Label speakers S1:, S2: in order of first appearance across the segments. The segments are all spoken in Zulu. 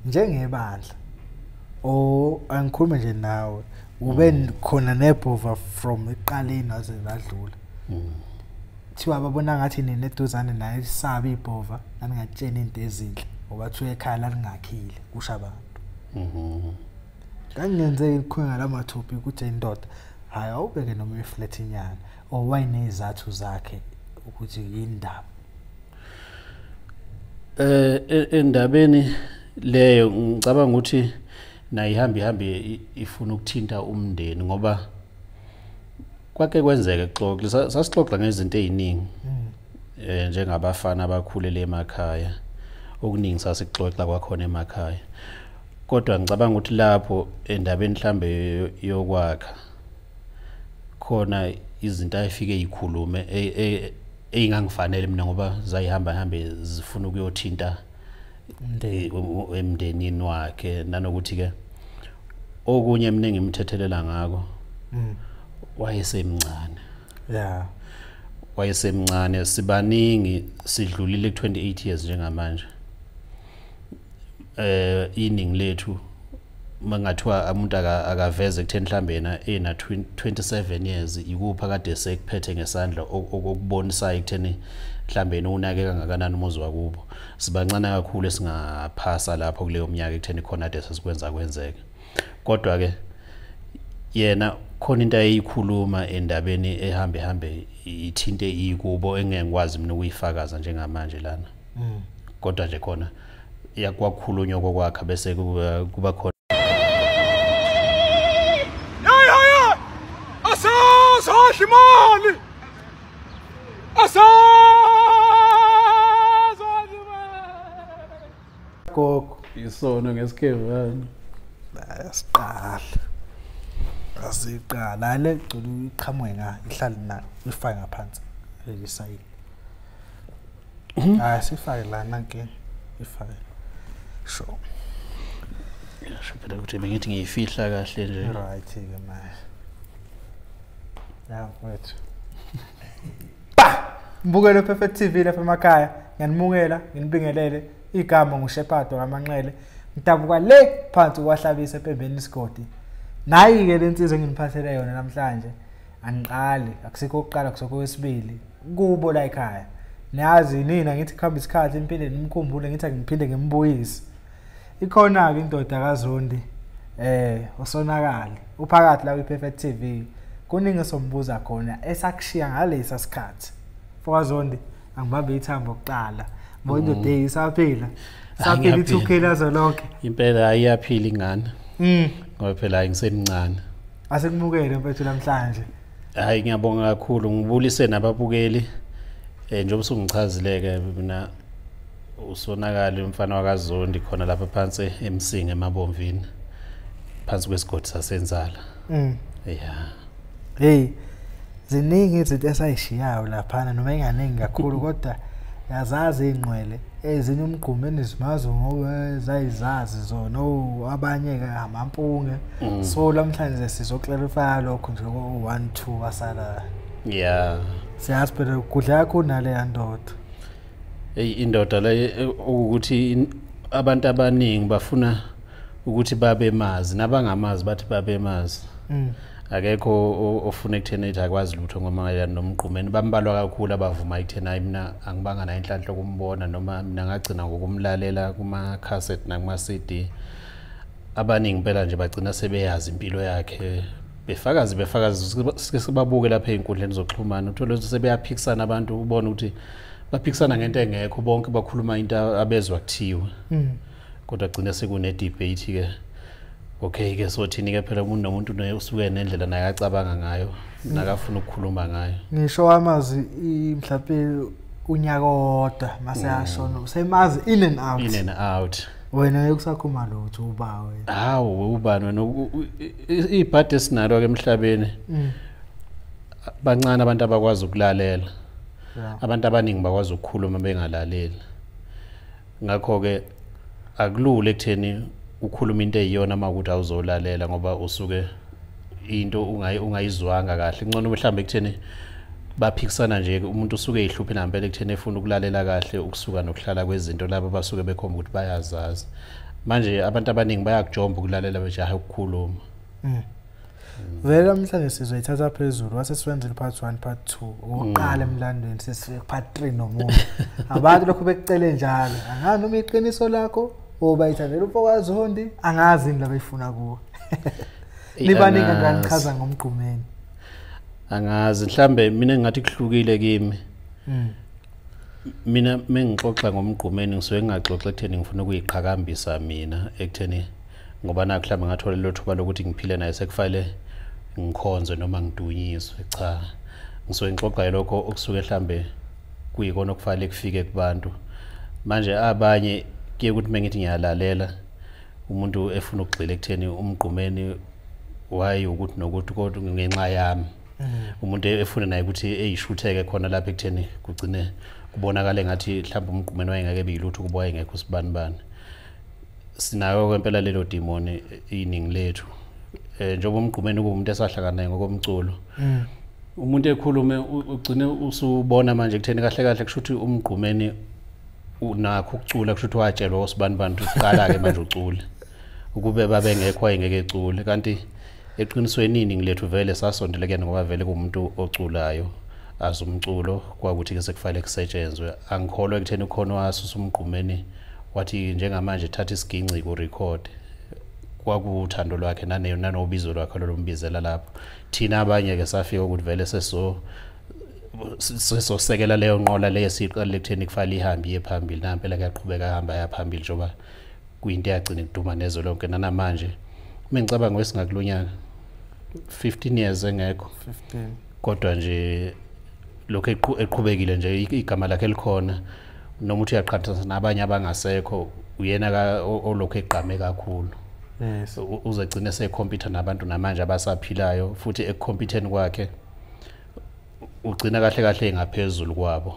S1: njengebandla angikhuluma nje nawe ube khona nebhova from eqaleni waze ladlula thiwa babona ngathi neduzane naye isabe ibhova nangatshena into ezinhle ngoba thiwe ekhaya lalingakhile kusha abantu kangenze ikhona lamathopi ukuthi indoda hayi awubeke noma iflat inyana owayine izathu zakhe ukuthi indaba
S2: endabeni leyo ngicabanga ukuthi nayihambi ifuna ukuthinta umndeni ngoba kwake kwenzeke xoxa sasixoxa ngezinto eziningi njengabafana abakhulele emakhaya okuningi sasixoxa kwakhona emakhaya kodwa ngicabanga ukuthi lapho endabeni mhlambe yokwakha khona izinto ayifike ikhulume eingangifanele mina ngoba zayihamba zifuna ukuyothinta emndenini wakhe nanokuthi ke okunye mina ngimthethelela ngako wayesemncane wayesemncane sibaningi sidlulile 28 years njengamanje iningi lethu mangathiwa umuntu akaveze kutheni mhlambe yena ena 27 years ikupha kade sekuphethe ngesandla okubonisayo kutheni mhlambe yena unake kangakanani umuzi wakubo sibancane kakhulu esingaphasa lapho kuleyo minyaka kutheni khona kade sesikwenza kwenzeke kodwa ke yena khona into ayikhuluma endabeni ehambe ithinte ikubo engengikwazi mina ukuyifakaza njengamanje lana kodwa nje khona yakwakhulunywa kokwakha bese kuba khona
S3: Ashimali
S1: gogo
S2: isona ngesikevana
S1: asiqala le gculu iqhamuke nga ihlali na ifake ngaphansi lesayini sifake lana ke ifake sure
S2: yasho phela ukuthi bengithi ngiyifihla kahle nje
S1: right ke manje wethu mbukelo Perfect TV lapha emakhaya ngiyanimukela nginibingelele igama nguShepherd kaManqele ngitabuka le phansi kwahlabisa ePembeni isigodi nayi ke lensizwe enginiphathele yona namhlanje angiqali akusikho ukuqala kusoko wesibili kubo la ekhaya niyazi nina ngithi khamba isikhathi empilweni nimkhumbule ngithi ngiphinde ngimbuyise ikhona ke indoda kaZondi osonakala uphakathi la kwiPerfect TV kuningi sombuza khona esakushiya ngalesa sikhathi fokaZondi angibambe ithambo oqala bonke day isaphila saphila ithukela zonke
S2: impela ayiyaphila ingane ngoba phela ngisemncane
S1: asekumukele mfethu namhlanje
S2: hayi ngiyabonga kakhulu ngibulise nababukeli njengoba usungichazileke mina usonakala umfana wakaZondi khona lapha phansi eMsinga eMabomvini phansi kwesigodi sasenzala
S1: hey ziningi izinto esayishiyayo lapha noma enganingi kakhulu kodwa yazazi ingqwele ezinye umgqumo enizimazo ngoba zayizazi zona abanye ke amampunge so namhlanje sizoclarify lokho nje 1 2 wasala siyazi phela kudla yakho nale yandoda
S2: indoda le ukuthi abantu abaningi bafuna ukuthi babe mazi nabangamazi bathi babe mazi akekho ofuna ekuthena ethi akwazi lutho ngoma nomgqumeni bambalwa kakhulu abavuma ekuthena mina angibanga na inhlanhla kumbona noma mina ngagcina ngokumlalela kuma cassette nakuma CD abaningi phela nje bagcina sebeyazi impilo yakhe befakazi sibabuke lapha einkundleni zokuxhumana uthola ukuthi sebeyaphikisana abantu ubone ukuthi baphikisana ngento engekho bonke bakhuluma into abezwa kuthiwa kodwa gcina sekune debate ke okay ke so thini ke phela umuntu nomuntu usuke nendlela naye acabanga ngayo nakafuna ukukhuluma ngayo
S1: ngisho amazi mhlawumbe unyakoda mase yashona semazi in and out wena ukusakhuma lutho uba wena
S2: hawo ubani wena ibhade sinalo ke emhlabeni bancane abantu abakwazi ukulalela abantu abaningi bakwazi ukukhuluma bengalaleli ngakho ke akulule ekutheni ukhuluma into eyiyona makuthi awuzolalela ngoba usuke into ungayizwanga kahle ngcono mhlambe ekutheni baphikisana nje umuntu usuke ehluphe nampela ekutheni efuna ukulalela kahle ukusuka nokuhlala kwezinto labo basuke bekhomba ukuthi bayazazi manje abantu abaningi bayakujomba ukulalela bejaha ukukhuluma.
S1: Vele namhlanje sizoyithatha phezulu waseswenzile part 1 part 2 oqala emlandweni sesifike part 3 nomuntu abantu lokho bekucele njalo angazi noma iqiniso lakho obayithandela uFokazondi angazi indaba bayifuna kuwe nibanika ngani chaza ngomgqumeni
S2: angazi mhlambe mina ngathi kuhlukile kimi mina mengixoxa ngomgqumeni ngisuke ngingaxoxa ekutheni ngifuna ukuyiqhakambisa mina ekutheni ngoba naku mhlambe ngathola lothuba lokuthi ngiphile naye sekufanele ngikhonze noma ngidunyiswe cha ngisuke ngixoxa lokho okusuke mhlambe kuyikona okufanele kufike kubantu manje abanye kuye ukuthi mengithi ngiyalalela umuntu efuna ukugxila ekutheni umgqumeni waye ukuthi nokuthi kodwa ngenxa yami umuntu efuna naye ukuthi eyishutheke khona lapha ekutheni kugcine kubonakala ngathi mhlawumbe umgqumeni wayengeke beyilutho kuba wayengekho sibanibani sinayo kwempela lelo demoni iningi lethu njengoba umgqumeni kuumuntu esahlangana naye ngokomculo umuntu ekhulume ugcine usubona manje ekutheni kahle kahle kushuthi umgqumeni unakho ukucula kushuthi watshelwa osibanibani uqala ke manje ucule ukube babengekho ayengeke ecule kanti eqinisweni iningi lethu vele sasondelekene ngoba vele kuumuntu oculayo azumculo kwakuthi ke sekufanele kusetshenzwe angikholwa ekutheni khona wasusa umgqumeni wathi njengamanje thatha isiginci ku record kwakuthando lwakhe nanobizo lwakhe lombizela lapho thina abanye ke safika ukuthi vele sesosekela leyo nqola leyo siqale ekutheni kufanele ihambe phambili nampela kuyaqhubeka ihamba yaphambili njoba kuyinto yagcina kuduma nezo lonke nanamanje mengicabanga wesingakulunyaka 15 years engekho
S1: 15
S2: kodwa nje lokho eqhubekile nje igama lakhe likhona noma uthi uyaqhathanisa nabanye abangasekho uyena olokho eqhame kakhulu
S1: yes
S2: uzegcina sekhompyutha nabantu namanje abasaphilayo futhi ekhompyutheni kwakhe ugcina kahle kahle engaphezulu kwabo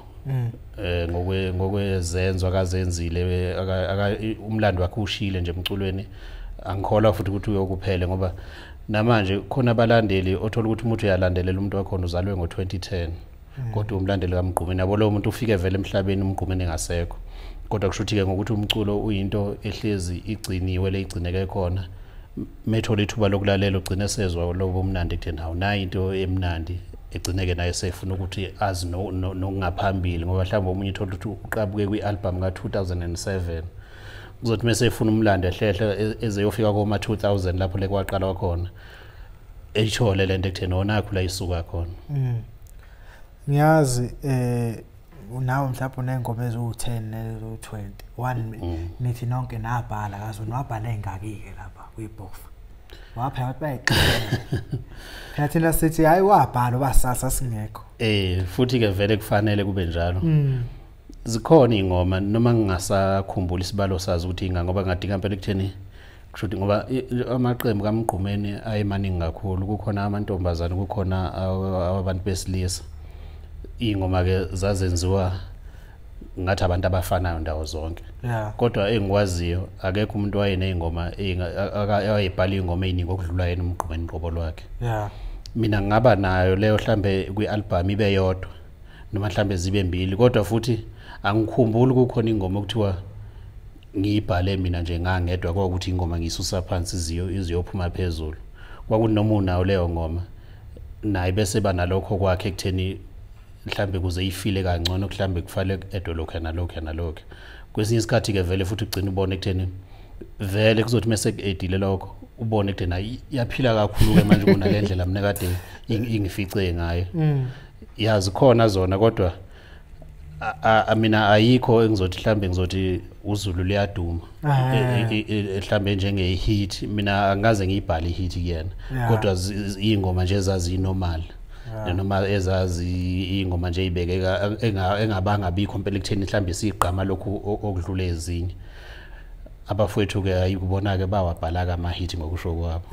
S2: ngokwezenzo akazenzile umlando wakhe ushile nje emculweni angikholwa futhi ukuthi uyokuphele ngoba namanje khona abalandeli othola ukuthi umuntu uyalandelela umuntu wakho uzalwe ngo2010 kodwa umlandeli kaMgqumeni yabo lo muntu ufike vele emhlabeni uMgqumeni engasekho kodwa kushuthi ke ngokuthi umculo uyinto ehlezi igciniwe legcineke khona methola ithuba lokulalela ugcine sezwa lobo umnandi ekutheni hawu nayi into emnandi egcineke naye sefuna ukuthi azi nokungaphambili ngoba mhlawumbe umunye uthola ukuthi uqabuke kwialbum ka2007 kuzothi mase efuna umlando ehlehle ezeyofika koma 2000 lapho lekwaqala khona eshole lento ekutheni onakho la isuka khona
S1: ngiyazi unawo mhlawumbe unengoma ezu10 nezo20 one nithi nonke nabhala kazo nwabhala engakike lapha kwibofa wapha wathi bayiqhela phela thina sithi hayi wabhala basasa singekho
S2: futhi ke vele kufanele kube njalo zikhona ingoma noma ngingasakhumbula isibalo sazi ukuthi inga ngoba ngadinga impela ekutheni kushuthi ngoba amaqembu kaMgqumeni ayemaningi kakhulu kukhona amantombazana kukhona abantu besilisa ingoma ke zazenziwa ngathi abantu abafanayo ndawo zonke kodwa engikwaziyo akekho umuntu wayenezingoma ayibhala ingoma eziningi okudlula yena uMgqumeni qobo lwakhe mina ngaba nayo leyo mhlambe kwialbum ibe yodwa noma mhlambe zibe mbili kodwa futhi angikhumbuli kukhona ingoma okuthiwa ngiyibhale mina nje ngangedwa kwakuthi ingoma ngisusa phansi iziyophuma phezulu kwakuthi noma unawo leyo ngoma naye bese banalokho kwakhe ekutheni mhlambe kuze ifile kangcono mhlambe kufanele edolokho nalokho kwesinye isikhathi ke vele futhi ugcina ubone ekutheni vele kuzothi mase edile lokho ubone ekutheni yaphila kakhulu ke manje kunalendlela mina kade ingifice ngayo yazi khona zona kodwa mina ayikho engizothi mhlambe ngizothi uZulu liyaduma mhlambe njenge hit mina angaze ngiyibhale hit kuyena kodwa ingoma nje ezazi normal noma ezazi ingoma nje ibekeka engabanga bikho impela ekutheni mhlambe sigqama lokhu okudlula ezinye abafowethu ke ayikubona ke bawabhala ama hit ngokusho kwabo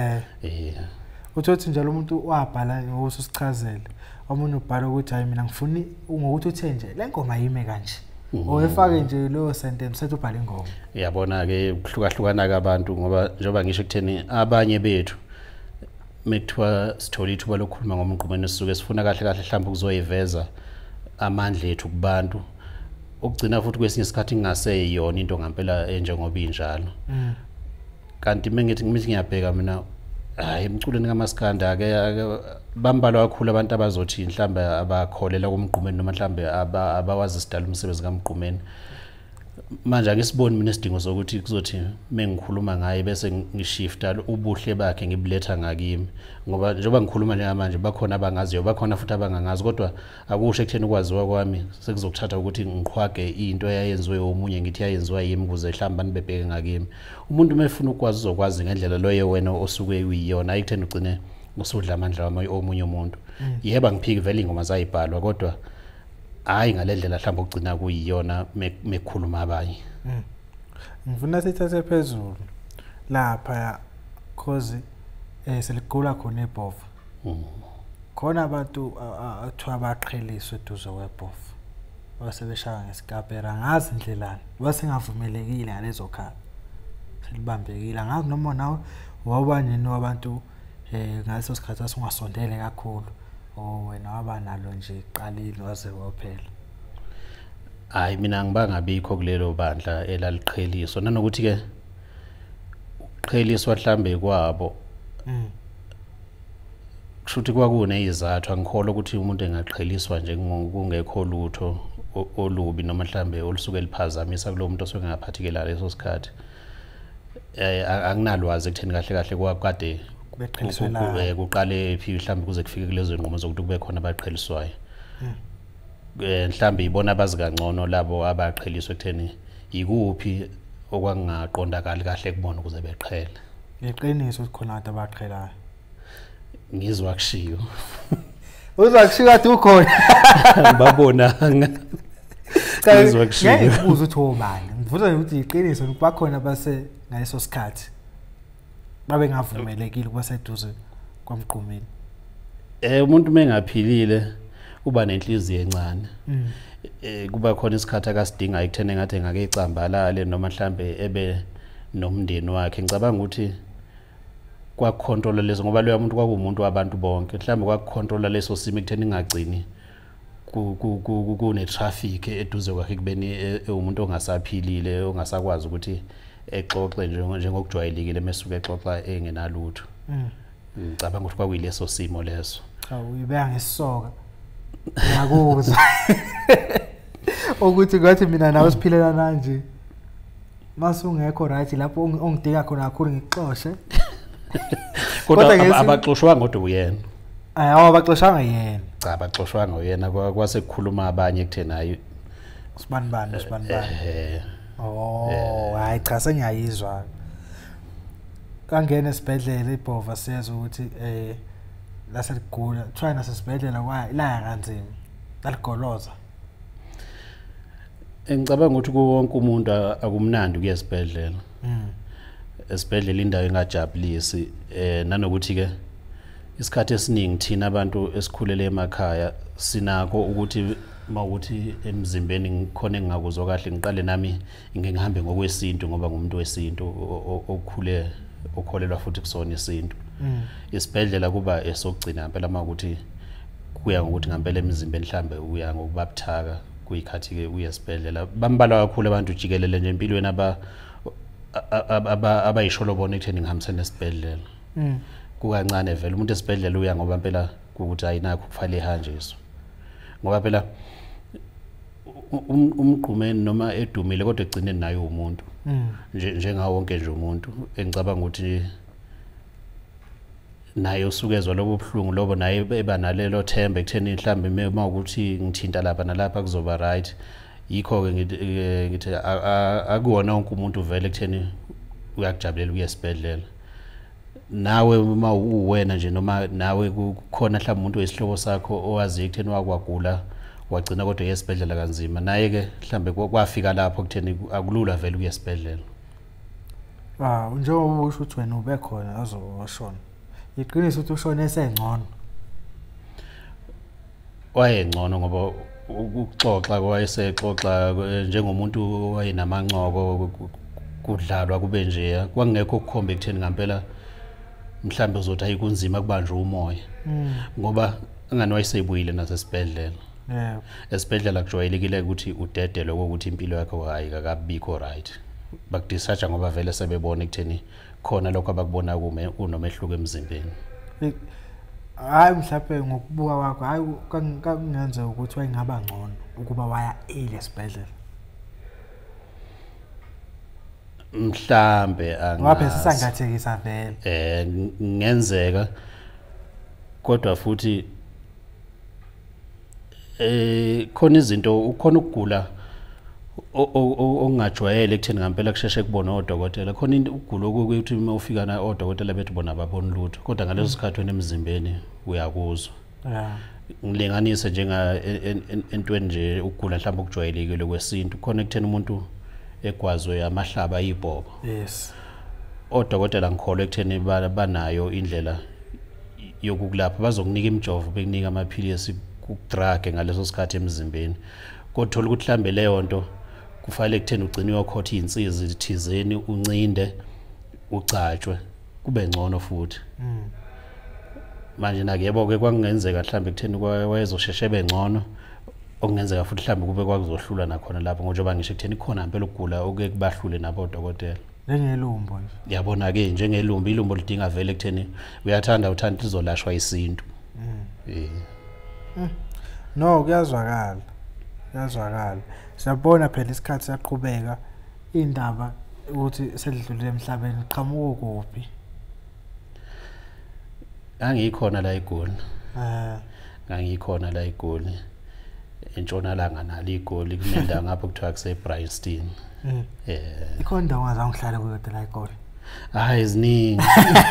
S1: uthi njalo umuntu wabhala ngokusichazela omunye ubhala ukuthi hayi mina ngifuni ngokuthi uthe nje le ngoma yime kanje oyefake nje lo sentence sethu ubhala ingoma
S2: yabona ke kuhlukahlukana kabantu ngoba njoba ngisho ekutheni abanye bethu mekuthiwa sithola ithuba lokukhuluma ngomGqumeni sisuke sifuna kahle kahle mhlawumbe ukuzoyiveza amandla ethu kubantu okugcina futhi kwesinye isikhathi ngingaseyiyona into ngempela enjengoba injalo kanti mengithi ngiyabheka mina hayi emculweni kaMaskanda ake bambalwa kakhulu abantu abazothi mhlambe abakholela kumgqumeni noma mhlambe abawazi isidala umsebenzi kaMgqumeni manje akisiboni mina isidingo sokuthi kuzothi mengikhuluma ngaye bese ngishifta ubuhle bakhe ngibuletha ngakimi ngoba njengoba ngikhuluma njengamanje bakhona abangaziyo bakhona futhi abangangazi kodwa akusho ekutheni ukwaziwa kwami sekuzokuthatha ukuthi ngiqhwage into eyayenziwe omunye ngithi yayenziwa yimi kuze mhlamba nibebheke ngakimi umuntu mefuna ukwazi uzokwazi ngendlela loyo wena osuke uyiyona ayikutheni ugcine usudla amandla omunye umuntu yeba ngiphiki vele ingoma zayibhalwa kodwa hayi ngalendlela mhlamba ugcina kuyiyona mekhuluma abanye
S1: ngifuna sithathe phezulu lapha cause seligula khona eBhova khona abantu athiwa baqheliswe eduze kweBhova wasebeshaya ngesikapera ngazi indlelani wasengavumelekile ngalezo khala selibambekile ngazi noma nawe wabanini wabantu ngaleso sikhathi asungasondele kakhulu wena waba nalo nje iqalile waze waphela
S2: hayi mina ngibangabikho kulelo bandla elaliqheliswa nanokuthi ke uqheliswa mhlambe kwabo kushuthi kwakune izathu angikholwa ukuthi umuntu engaqheliswa nje kungekho lutho olubi noma mhlambe olusuke liphazamisa kulo muntu osuke ngaphathekela leso sikhathi anginalwazi ekutheni kahle kahle kwakade kuqale phi mhlambe kuze kufike kulezo nqomo zokuthi kube khona abaqheliswayo mhlambe ibona abazi kangcono labo abaqheliswa ekutheni ikuphi okwangaqondakali kahle kubona ukuze beqhele
S1: ngeqiniso ukuthi khona abantu abaqhelayo
S2: ngizwa kushiyo
S1: uzwa kushiyo kade ukhona
S2: babona ngizwa kushiyo
S1: ngibuza ukuthi obani ngivuza ukuthi iqiniso bakhona base ngaleso sikhathi babe ngavumelekile kuba seduze kwaMgqumeni
S2: umuntu mengaphilile uba nenhliziyo encane kuba khona isikhathi akasidinga ekuthene ngathi ngake icambalale noma mhlambe ebe nomndeni wakhe ngicabanga ukuthi kwakucontrola lezo ngoba lo muntu kwakumuntu wabantu bonke mhlambe kwakucontrola leso simo ekutheni ngagcini kune traffic eduze kwakhe kubeni umuntu ongasaphilile ongasakwazi ukuthi exoxe njengokujwayelekile mesuke exoxa engenalutho ngicabanga ukuthi kwakuyileso simo leso
S1: uyibeka ngesisoka ngiyakuzwa ukuthi ngathi mina nawe siphilela kanje masungekho right lapho ongidika khona kakhulu ngixoxe
S2: kodwa abaxoshwa ngodwa uyena
S1: ayi abaxoshanga yena
S2: cha abaxoshwa ngoyena kwase kukhuluma abanye ekuthena hayi
S1: usibani hayi cha sengiyayizwa kangena esibhedlela eBhova siyazi ukuthi laseligula try nasesibhedlela la kanzima laligoloza
S2: ngicabanga ukuthi wonke umuntu akumnandi kuya esibhedlela esibhedlela indawo engajabulisi nanokuthi ke isikhathi esiningi thina abantu esikhulele emakhaya sinako ukuthi mawukuthi emzimbeni ngikhona engingakuzwa kahle ngiqale nami ngihambe ngokwesintu ngoba ngumuntu wesintu okukhule okholelwa futhi kusona isintu isibhedlela kuba esokugcina ngempela mawukuthi kuya ngokuthi ngempela emzimbeni mhlambe uya ngokubabuthaka kuyikhathi ke uya esibhedlela bambalwa kakhulu abantu jikelele nje empilweni abayisholobona ekutheni ngihambisene nesibhedlela kukancane vele umuntu esibhedlela uya ngoba phela ukuthi ayinakho kufanele ehanjiswe ngoba phela umgqumeni noma edumile kodwa egcine nayo umuntu njengawo wonke nje umuntu engicabanga ukuthi naye usukezwa lobo buhlungu lobo naye eba nalelo themba ekutheni mhlambe uma ukuthi ngithinta lapha nalapha kuzoba right yikho ke ngithi akuwona wonke umuntu vele ekutheni uyakujabulela ukuya esibhedlela nawe uma uwena nje noma nawe kukhona mhlawumbe umuntu wesihlobo sakho owazi ekutheni wakwagula wagcina kodwa yesibhedlela kanzima naye ke mhlambe kwafika lapho kutheni akulula vele ukuya esibhedlela
S1: njengoba usho ukuthi wena ube khona azoshona iqiniso ukuthi ushone esengcono
S2: wayengcono ngoba ukuxoxa kwayesexoxa njengomuntu owayenamanqoko kudlalwa kube nje kwangekho ukukhomba ekutheni ngempela mhlambe uzothi ayikunzima kubanje umoya ngoba ngani wayesebuyile nasesibhedlela esibhedlela kujwayelekile ukuthi udedele ukuthi impilo yakho hayi akabikho right bakudischarge ngoba vele sebebona ekutheni khona lokho abakubona kunomehluko emzimbeni.
S1: Hayi mhlawumbe ngokubuka kwakho hayi kangenze ukuthi wayengaba ngcono ukuba waya esibhedlela.
S2: Mhlambe
S1: ngoba sisangathekisa vele
S2: ngenzeka kodwa futhi khona izinto ukhona ukugula ongajwayele ekutheni ngempela kusheshe kubona odokotela khona ukugula ukuthi uma ufika na odokotela bethu bona babona lutho kodwa ngaleso sikhathi wena emzimbeni uyakuzwa. Ngilinganise njenga entweni nje ukugula mhlawumbe okujwayelekile kwesintu khona ekutheni umuntu egwazwe amahlaba ayibhobo. Odokotela ngikholwa ekutheni banayo indlela yokukulapha bazokunika imijovo bekunika amaphilisi ukudrug ngaleso sikhathi emzimbeni kodwa ukuthi mhlambe leyo nto kufanele ekutheni ugcine uyokhotha izinsizi thizeni uncinde ucatshwe kube ngcono futhi. Manje nakuyebo ke kwangenzeka mhlambe ekutheni wayezosheshe bengcono okungenzeka futhi mhlambe kube kwakuzohlula nakhona lapho ngoba ngisho ekutheni khona impela ukugula okuke kubahlule nabo odokotela.
S1: Njengelumbo nje.
S2: Yabona ke njengelumbo ilumbo lidinga vele ekutheni uthanda lizolashwa isintu.
S1: No kuyazwakala. Siyabona phela isikhathi siyaqhubeka indaba ukuthi sedlulile emhlabeni qhamuka kuphi.
S2: Angikhona la eGoli. Ngangikhona la eGoli. Entshonalanga nalo iGoli kunendawo ngapha kuthiwa kuseBryanston.
S1: Ikhona indawo ngazangihlala kuyo la eGoli.
S2: Hayi ziningi.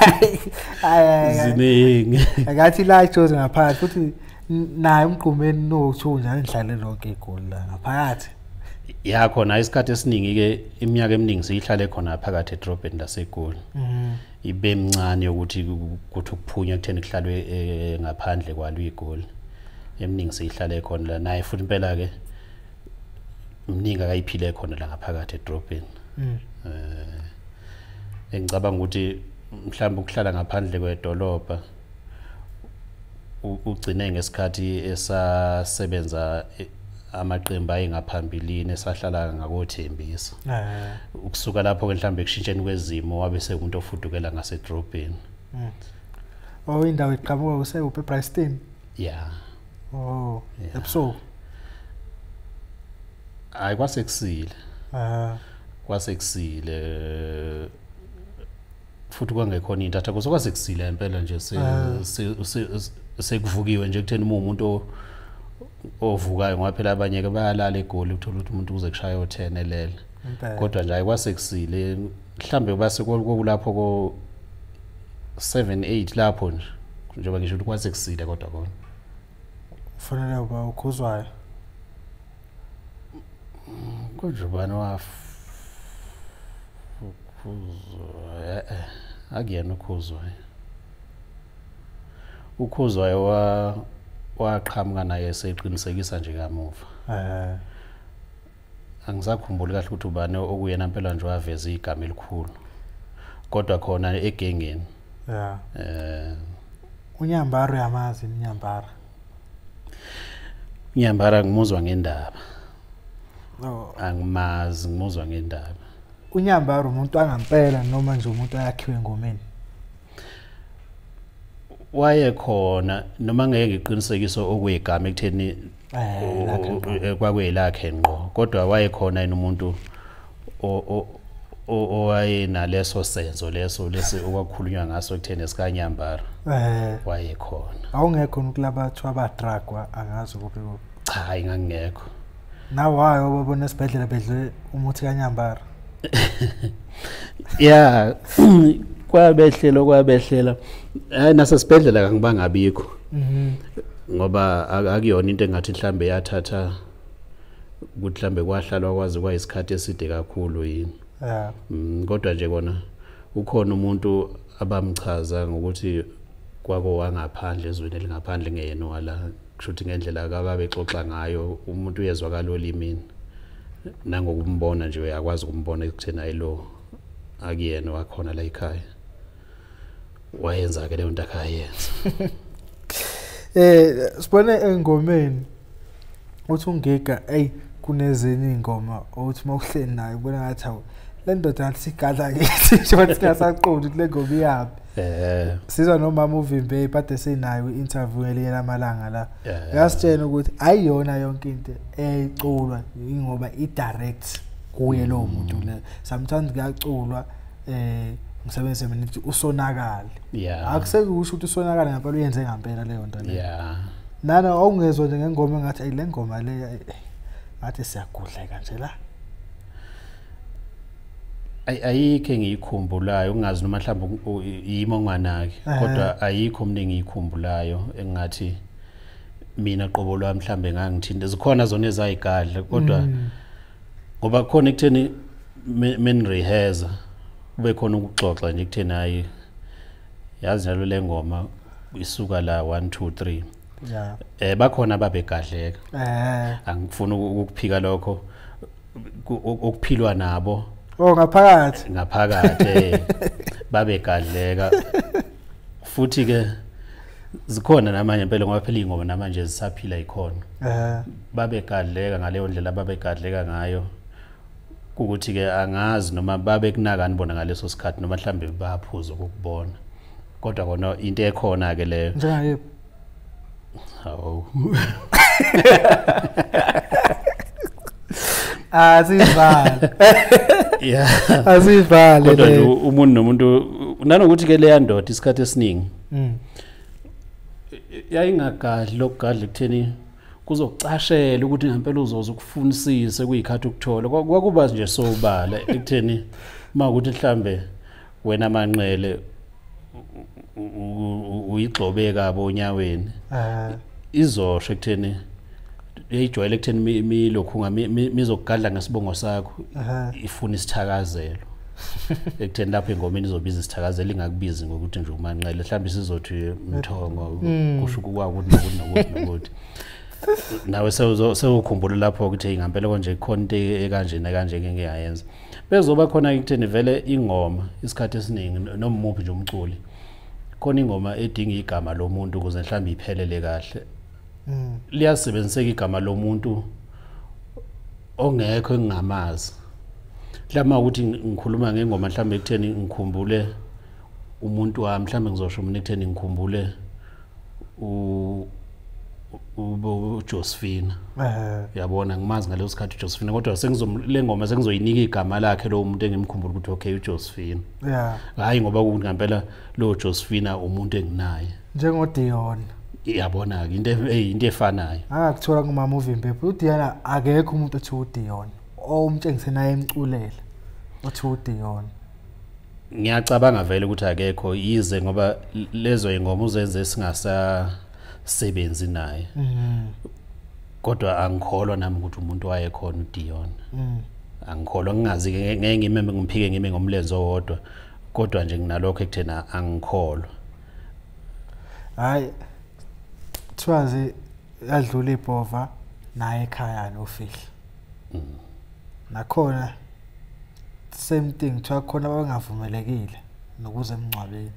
S2: Ziningi.
S1: Akathi la iJozi ngaphakathi futhi naye umqhumeni nothunja enhlale lonke eGoli la ngaphakathi.
S2: Khona isikhathi esiningi ke iminyaka eminingi siyihlale khona phakathi edrobheni laseGoli. Ibe mncane ukuthi ukuphunya ekutheni kuhlalwe ngaphandle kwalo iGoli. Eminingi siyihlale khona la naye futhi impela ke mningi akayiphile khona la ngaphakathi edrobheni. Engicabanga ukuthi mhlawumbe ukuhlala ngaphandle kwedolobha ugcine ngesikhathi esasebenza amaqembu ayengaphambilini esahlala ngakothembisa. Ukusuka lapho ke mhlawumbe kushintsheni kwezimo wabe sekumuntu ofudukela ngasedrobheni.
S1: Indawo iqhamuka useyuphi eBryanston? Ebusuku.
S2: Hayi kwasekusile. Kwasekusile futhi kwangekhona intatha kwasekusile impela nje sekuvukiwe nje kutheni umuntu ovukayo ngoba phela abanye ke bayalala eGoli uthola ukuthi umuntu uze kushaya o10 elele. Kodwa nje kwasekusile mhlambe base kulapho ko 7-8 lapho nje njengoba ngisho ukuthi kwasekusile kodwa kona
S1: kufanele uba ukhuzwayo
S2: kujubana akuyena ukhuzwayo waqhamuka naye seqinisekisa nje kamuva. Angisakhumbuli kahle ukuthi ubani okuyena impela nje waveza igama elikhulu kodwa khona egengeni.
S1: uNyambara yamazi
S2: Nyambara ngimuzwa ngendaba. Angimazi ngimuzwa ngendaba.
S1: uNyambara umuntu angampela noma nje umuntu ayakhiwe ngomeni?
S2: Wayekhona noma ngeke ngiqinisekise okuyigama ekutheni kwakuyilakhe ngqo kodwa wayekhona yena umuntu owayenaleso senzo leso okwakhulunywa ngaso ekutheni esikanyambara. Wayekhona.
S1: Awungekho ukulaba abathiwa badragwa angazi kuphi.
S2: Cha ingangekho.
S1: Nawayo babona esibhedlela bedle umuthi kaNyambara.
S2: Kwabehlela nasesibhedlela kangibanga abikho. Ngoba akuyona into engathi mhlambe yathatha ukuthi mhlambe kwahlalwa kwazi kwayisikhathi eside kakhulu yini. Kodwa nje kona ukhona umuntu abamchaza ngokuthi kwako wangaphandle ezweni elingaphandle ngeyena wala kushuthi ngendlela akababexoxa ngayo umuntu uyezwakala olimini nangokumbona nje uyakwazi ukumbona ekuthena ayilo akuyena wakhona la ekhaya wayenza ke leyo nto akayenza.
S1: Sibone engomeni uthi ungiga kunezinye ingoma othi mawuhleni nayo ubona ngathi awu le ndoda ngathi sigadla ngithi nje singasaqondi kule ngoma iyapi sizwa nomama uvimbe bade sinayo i-interview elinye lamalanga la yasitshena ukuthi ayiyona yonke into eculwa ingoba i-direct kuye lo muntu le sometimes kuyaculwa ngisebenzise mina ukuthi usonakala akusekusho ukuthi usonakala ngempela uyenze ngempela leyo nto leyo nana awungezwe nje ngengoma engathi ayile ngoma le ngathi siyagudleka nje la
S2: ayikho engiyikhumbulayo ungazi noma mhlawumbe yimo nganaki kodwa ayikho mina engiyikhumbulayo engathi mina qobo lwami mhlawumbe ngangithinta zikhona zona ezayigadla kodwa ngoba khona ekutheni men rehearse kube khona ukuxoxa nje ekutheni hayi yazi njalo le ngoma isuka la 1 2 3 bakhona babegadleka angifuni ukuphika lokho okuphilwa nabo ngaphakathi babegadleka futhi ke zikhona namanye impela ngoba phela ingoma namanje zisaphila ikhona babegadleka ngaleyo ndlela babegadleka ngayo ukuthi ke angazi noma babe kunakani bona ngaleso sikhathi noma mhlambe baphuza ukubona kodwa kona into ekhona ke leyo
S1: njengayiphi asivale asivale
S2: kodwa umuntu nomuntu nanokuthi ke leya ndoda isikhathi esiningi yayingagadli lokugadla kutheni kuzokucashela ukuthi ngempela uzoza ukufunisise kuyikhathi ukuthola kwakuba nje sobala ekutheni makuthi mhlambe wena amanqele uyigxobe kabo onyaweni izosho ekutheni eyijwayele ekutheni milokhunga mizokugadla ngesibongo sakho ifuna isithakazelo ekutheni lapho engomeni izobiza isithakazelo ingakubizi ngokuthi nje umanqele mhlambe sizothi mthongo kusho ukuthi nokuthi nawe sewukhumbula lapho ukuthi ngempela konje khona into ekanje nakanje ngeke ngiyayenza bezoba khona ekutheni vele ingoma isikhathi esiningi noma umuphi nje umculi khona ingoma edinga igama lomuntu ukuze mhlambe iphelele kahle liyasebenziseka igama lomuntu ongekho engingamazi mhlawumbe ukuthi ngikhuluma ngengoma mhlawumbe ekutheni ngikhumbule umuntu wami mhlawumbe ngizosho mina ekutheni ngikhumbule Josephine yabona ngimazi ngaleso sikhathi Josephine kodwa le ngoma sengizoyinika igama lakhe lo muntu engimkhumbula ukuthi okay uJosephine hayi ngoba ukuthi ngempela lo Josephine umuntu enginaye
S1: njengoDion
S2: yabona into efanayo
S1: akuthola kuma movie mpepho uDiana akekho umuntu othi uDion omtshengise naye emculela othi uDion
S2: ngiyacabanga vele ukuthi akekho yize ngoba lezo ingoma uzenze singasa sebenzi naye kodwa angikholwa nami ukuthi umuntu wayekhona uDion angikholwa ngingazi ngeke ngimembe ngimphike ngime ngomlenzo wodwa kodwa nje nginalokho ekuthena angikholwa
S1: hayi twazi yadlula ibhova naye ekhaya nofihla nakhona same thing kwakhona abangavumelekile nokuze emncwabeni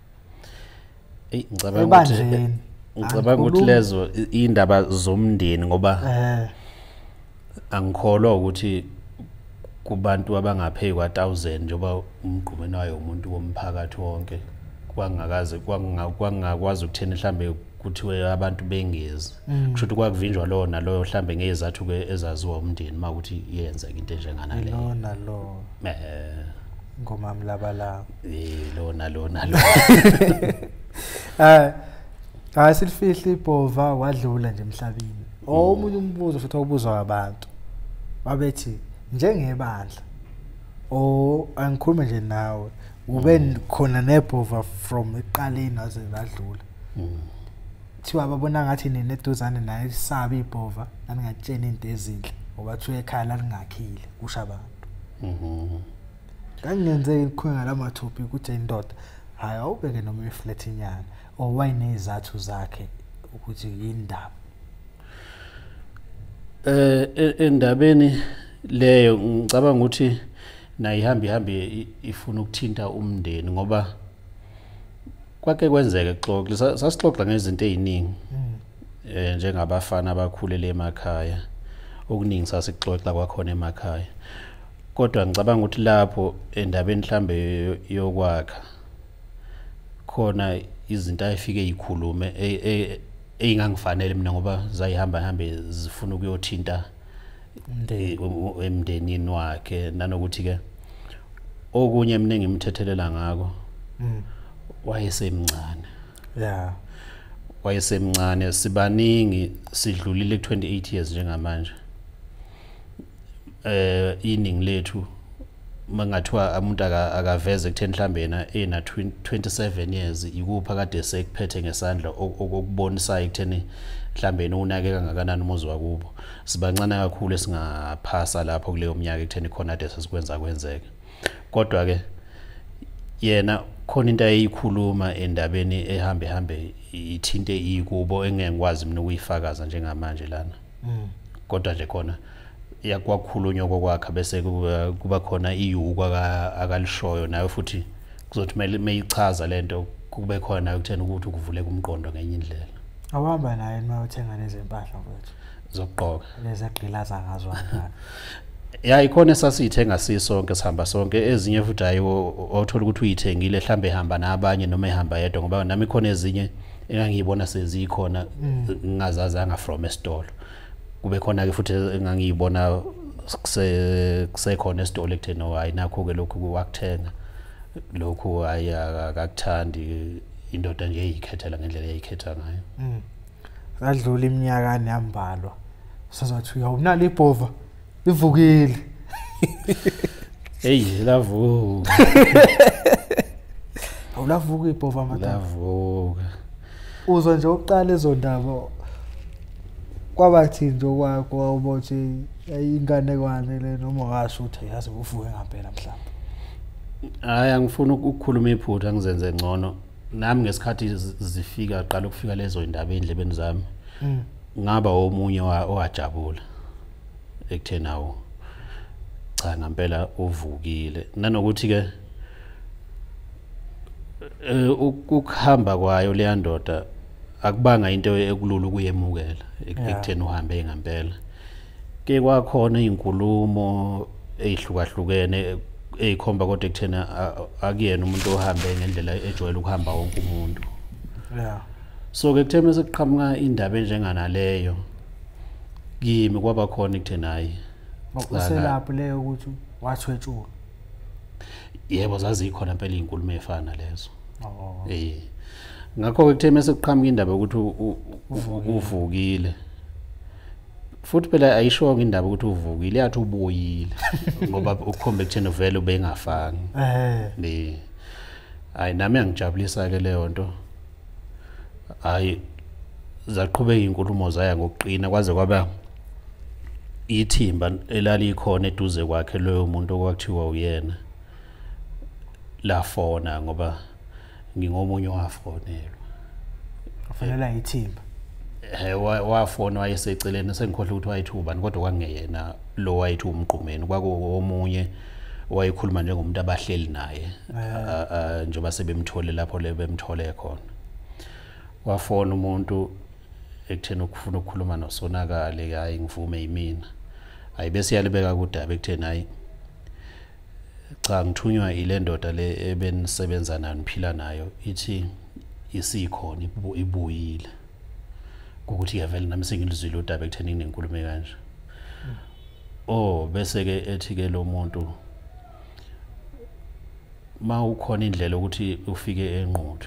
S2: ngicabanga ukuthi lezo indaba zomndeni ngoba angikholwa ukuthi kubantu abangaphezu kwa1000 njengoba umgqumeni wayo umuntu womphakathi wonke kwangakwazi ukuthena mhlambe kuthiwe abantu bengezi kusho ukuthi kwakuvinjwa lo naloyo mhlambe ngezathu ke ezaziwa umndeni makuthi yenza into enjengana leyo
S1: lo nalo ngoma mlabalaba
S2: lo nalo
S1: asilifihla ibhova wadlula nje emhlabeni omunye umbuzo futhi obuzwa abantu babethi njengebandla angikhulume nje nawe ube khona nebhova from eqaleni waze ladlula thiwa babona ngathi neduzane naye isabe ibhova nangingatshena into ezinhle ngoba thiwe ekhaya lalingakhile kusha abantu kangenze ikhwanga lamathupi ukuthi indoda hayi awubeke noma iflat inyana owayinezathu zakhe ukuthi yindaba
S2: endabeni leyo ngicabanga ukuthi nayihambi ifuna ukuthinta umndeni ngoba kwake kwenzeke xoxa sasixoxa ngezinto eziningi njengabafana abakhulele emakhaya okuningi sasixoxa kwakhona emakhaya kodwa ngicabanga ukuthi lapho endabeni mhlambe yokwakha khona izinto ayifike ikhulume eingangifanele mina ngoba zayihamba zifuna ukuyothinta emndenini wakhe nanokuthi ke okunye mina ngimthethelela ngako wayesemncane wayesemncane sibaningi sidlulile 28 years njengamanje iningi lethu mangathiwa umuntu akaveze ekutheni mhlambe yena ena 27 years ikupha kade sekuphethe ngesandla okubonisayo ekutheni mhlambe unake kangakanani umuzi wakubo sibancane kakhulu esingaphasa lapho kuleyo minyaka ekutheni khona kade sesikwenza kwenzeke kodwa ke yena khona into ayikhuluma endabeni ehambe ithinte ikubo engengikwazi mina ukuyifakaza njengamanje lana kodwa nje khona yakwakhulunywa kokwakha bese kuba khona iyukwa akalishoyo nayo futhi kuzothi mayichaza lento kube khona ukuthena ukuthi ukuvule kumqondo ngenye indlela
S1: awahamba naye mayothenga nezempahla mfowethu
S2: zokugqoka
S1: lezagqilaza ngazo ngani
S2: ya ikhona sasithenga sisonke sihamba sonke ezinye futhi ayo awuthola ukuthi uyithengile mhlambe ehamba nabanye noma ehamba yedwa ngoba nami khona ezinye engangiyibona sezikhona ngingazazanga from estolo kube khona ke futhi engangiyibona kusekhona estolo ekuthena ayinakho ke lokhu wakuthenga lokhu akakuthandi indoda nje eyikhethela ngendlela eyikhetha ngayo
S1: sadlula iminyaka neyambalwa sazothi uyawunala ibhova ivukile
S2: hey lavuka
S1: awulavuka ibhova madala
S2: lavuka
S1: uzwa nje uqala ezondaba kwabathi nje kwakho awubothi ayinganekwane le noma ngasho uthi yazi uvuke ngempela mhlawumbe
S2: hayi angifuna ukukhuluma iphutha ngizenze ngcono nami ngesikhathi zifika qala ukufika lezo indaba endlebeni zami ngaba omunye owajabula ekuthenawo cha ngempela uvukile nanokuthi ke ukuhamba kwayo le ndoda akubanga into ekulula ukuyemukela ekutheni uhambe ngempela ke kwakhona izinkulumo ezihlukahlukene eyikhomba kodwa ekuthena akuyena umuntu ohambe ngendlela ejwayele ukuhamba wonke umuntu so ke kutheme sekuqhamuka indaba enjenganaleyo kimi kwaba khona ekuthena hayi
S1: uselapho leyo ukuthi wathwetshula
S2: yebo zazikhona impela izinkulumo ezifana lezo ngakho ke kutheme sekuqhamuka indaba ukuthi uvukile futhi phela ayishonke indaba ukuthi uvukile yathi uboyile ngoba ukukhomba ekuthena vele ubengafanga hayi nami angijabulisa ke leyo nto hayi zaqhubeka izinkulumo zaya ngokuqina kwaze kwaba ithimba elalikhona eduze kwakhe loyo muntu okwakuthiwa uyena la fona ngoba ngingomunye wafonelwa
S1: afanele ithimba
S2: wafona wayeseceleni sengikhohle ukuthi wayithi ubani kodwa kwangeyena lo wayithi umqhumeni kwakuomunye wayekhuluma njengomuntu abahleli naye njengoba sebemthole lapho lebemthole khona wafona umuntu ekuthena ukufuna ukukhuluma noSonakale hayi ngivume yimina hayi bese yalibeka kudaba ekuthena hayi cha ngithunywa ile ndoda le ebenisebenza nayo niphila nayo ithi isikhona ibuyile ukuthi yavela nami sengilizwile udaba ekutheni nenkulumo kanje bese ke ethi ke lo muntu ma ukhona indlela ukuthi ufike enquthu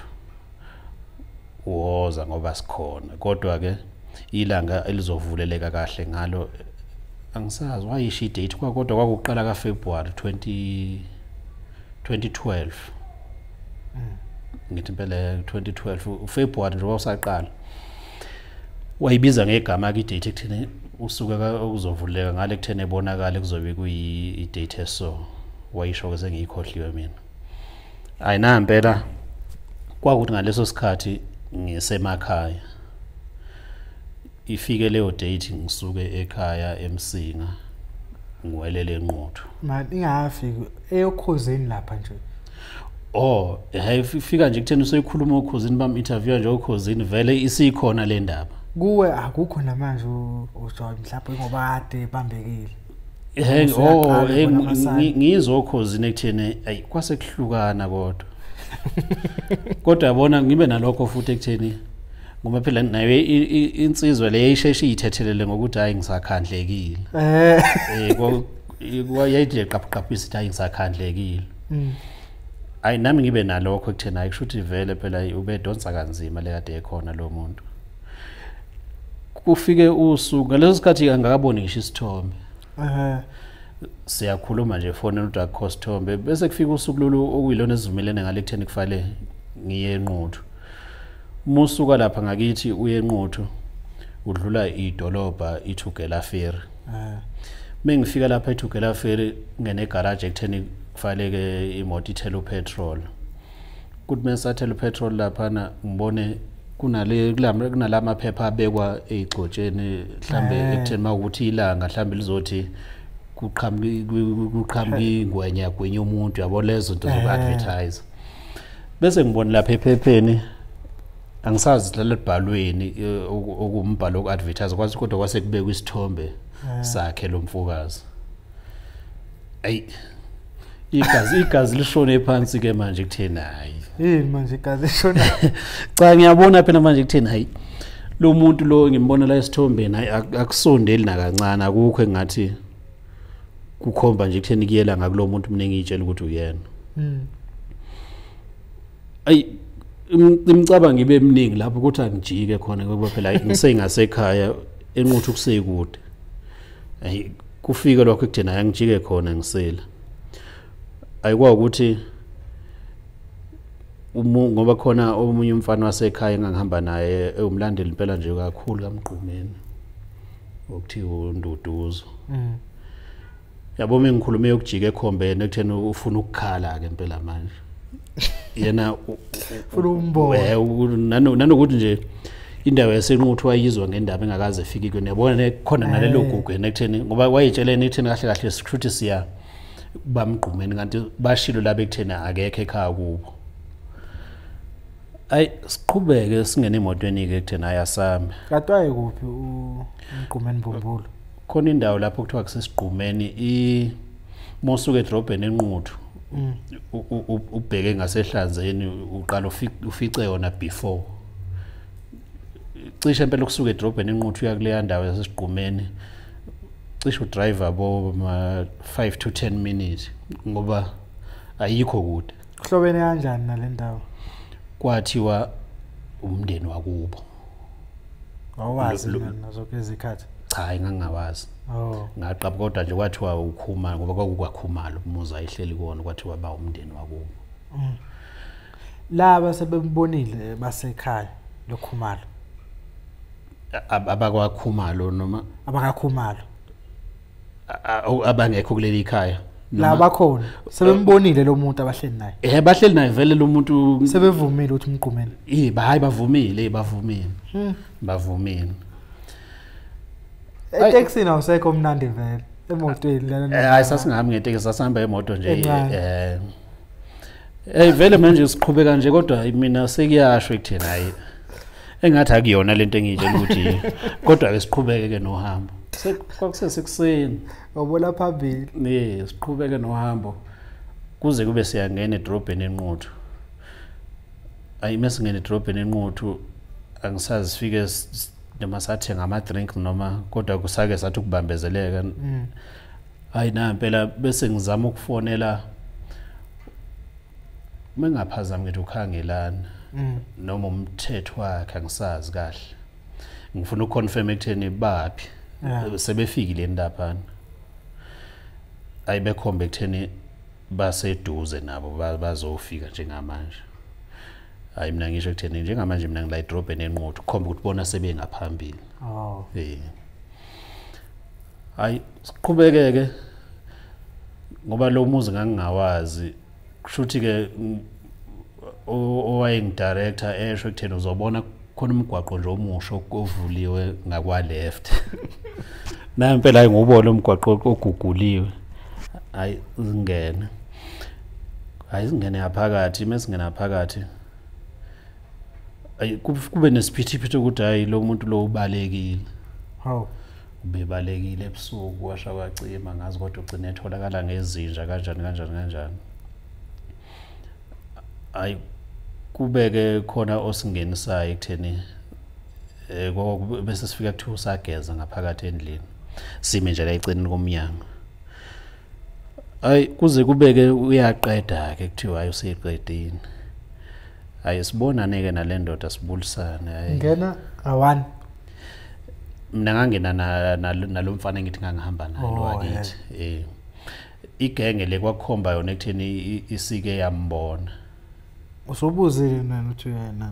S2: woza ngoba sikhona kodwa ke ilanga elizovuleleka kahle ngalo angisazi wayisho idate kodwa kwakuqala kaFebruary 2012 ngithi impela 2012 uFebruary nje wasaqala wayibiza ngegama ke idate ekutheni usuka ukuzovuleka ngale kuthene ebonakala kuzobe kuyi date eso wayisho ke sengiyikhohliwe mina ayina impela kwakuthi ngaleso sikhathi ngisemakhaya ifike leyo date ngisuke ekhaya eMsinga ngiwelele enquthu
S1: manje ingafiki eyokhozeni lapha nje
S2: hayifika nje kuthena useyikhuluma okhozini bam interview nje okhozini vele isikhona le ndaba
S1: kuwe akukho namanje uJoy mhlawumbe ngoba kade bambekile
S2: ngizokhozini ekutheni ayi kwasekuhlukana kodwa yabona ngibe nalokho futhi ekutheni ngoba phela naye insizwa le yayisheshe ithethelele ngokuthi hayi ngisakhandlekile yayithi qaphisa hayi ngisakhandlekile ayi nami ngibe nalokho ekutheni hayi kushuthi vele phela ubedonsa kanzima le kade ekhona lo muntu kufike usuku ngaleso sikhathi angakaboni ngisho isithombe siyakhuluma nje phone ukuthi akho sithombe bese kufika usuku lolu okuyilona esivumelene ngale kutheni kufale ngiye enquthu musuka lapha ngakithi uye enquthu udlula idolobha iThugela Ferry mengifika lapha eThugela Ferry ngene garage ekutheni kufaleke imoto ithela upetrol kuthi mesathela upetrol lapha na ngibone kunalama phepha abekwa egxotsheni mhlambe ekutheni mawukuthi ilanga mhlambe lizothi kuqhambi ingwenya gwenye umuntu yabo lezo zinto zoku-advertise bese ngibona lapha ephepheni angisazi dlala libhalweni okumbhalo woku-advertise kwathi kodwa kwase kubekwa isithombe sakhe lo mfokazi ayi igazi lishone phansi ke manje kutheni hayi
S1: yini manje igazi lishona
S2: cha ngiyabona phela manje kutheni hayi lo muntu lo ngimbona la esithombeni hayi akusondeli nakancane akukho engathi kukhomba nje kutheni kuyela ngakulo muntu mina ngitshela ukuthi uyena ayi imicaba ngibe eminingi lapho ukuthi angijike khona ngoba phela ngisengasekhaya enquthu kusekude ayi kufika lokho ekuthena angijike khona ngisela ayikwa ukuthi ngoba khona omunye umfana wasekhaya engangihamba naye umlandeli impela nje kakhulu kaMgqumeni okuthiwa uNduduzo yabo mengikhulume yokujika ekhombeni ekutheni ufuna ukukhala ke impela manje yena
S1: ufuna umbono
S2: nanokuthi nje indawo yasenquthu wayizwa ngendaba engakaze efike kuyona yabona khona nalelo gugu ekutheni ngoba wayitshelene ekutheni kahle kahle security siya baMgqumeni kanti bashilo labe ekutheni akekho ekhaya kubo ayi siqhubeke singene emotweni ke ekutheni ayasame
S1: katwaye kuphi uMgqumeni Mbumbulu
S2: khona indawo lapho kuthiwa kusesiGqumeni mosuke edrobheni enquthu ubheke ngasehlanzeni uqala ufice yona before cishe impela ukusuka edrobheni enquthu uya kuleya ndawo yasesiGqumeni cishe udriver bo 5 to 10 minutes ngoba ayikho kude
S1: kuhlobene kanjani nale ndawo
S2: kwathiwa umndeni wakubo
S1: awazi nazo izikhathi
S2: cha ngingawazi ngaqapha kodwa nje kwathiwa ukhuma ngoba kwakuKhumalo umuzi ayihleli kuona kwathiwa ba umndeni wakubo
S1: laba sebembonile basekhaya loKhumalo
S2: abakwaKhumalo noma
S1: abakaKhumalo
S2: abangekho kuleli ikhaya
S1: la bakhona sebembonile lo muntu abahleli naye
S2: bahleli naye vele lo muntu
S1: sebevumile ukuthi uMgqumeni
S2: hayi bavumile bavumile
S1: eTaxi awusekho mnandi vele emotweni lana
S2: hayi sasingami ngeTaxi sasihamba emoto nje vele manje siqhubeka nje kodwa mina sekuyasho ekutheni hayi engathi akuyona lento engitshela ukuthi kodwa ke siqhubeke ke nohambo kwakusesekuseni
S1: wabona phambili
S2: siqhubeke nohambo kuze kube siyangena edrobheni enquthu ayi mesingena edrobheni enquthu angisazi sifike noma sathenga ama drink noma kodwa kusake sathi ukubambezeleka hayi nampela bese ngizama ukufonela mengaphazama ngithi ukhangelana noma umthetho wakhe angisazi kahle ngifuna ukuconfirm ekutheni baphi sebefikile endaphana ayibekhombe ekutheni baseduze nabo bazofika njengamanje hayi mina ngisho ekutheni njengamanje mina ngila edrobheni enquthu khomba ukuthi bona sebengaphambili hayi siqhubekeke ngoba lo muzi ngangingawazi kushuthi ke owayengidirector esho ekutheni uzobona khona umgwaqo nje omusha ovuliwe ngakwa left nampela hayi ngubona umgwaqo oguguliwe hayi singene ngaphakathi mesingena phakathi kube nesiphithiphithi ukuthi hayi lo muntu lo ubalekile
S1: Haw.
S2: ubebalekile ebusuku washa kwacima ngazi kodwa ugcine etholakala ngezinja kanjani ayi kubeke khona osingenisayo ekutheni bese sifika kuthiwa usageza ngaphakathi endlini sime nje la eceleni komnyango ayi kuze kubeke uyaqeda ke kuthiwa ayi useqedini ayi sibona neke nalendoda sibulisana ayi
S1: Ngena a1
S2: mina ngangena nalomfana ngithi ngangihamba naye lo wakithi igenge lekwakhomba yona ekutheni isike yambona
S1: usubuzile nani uthi yena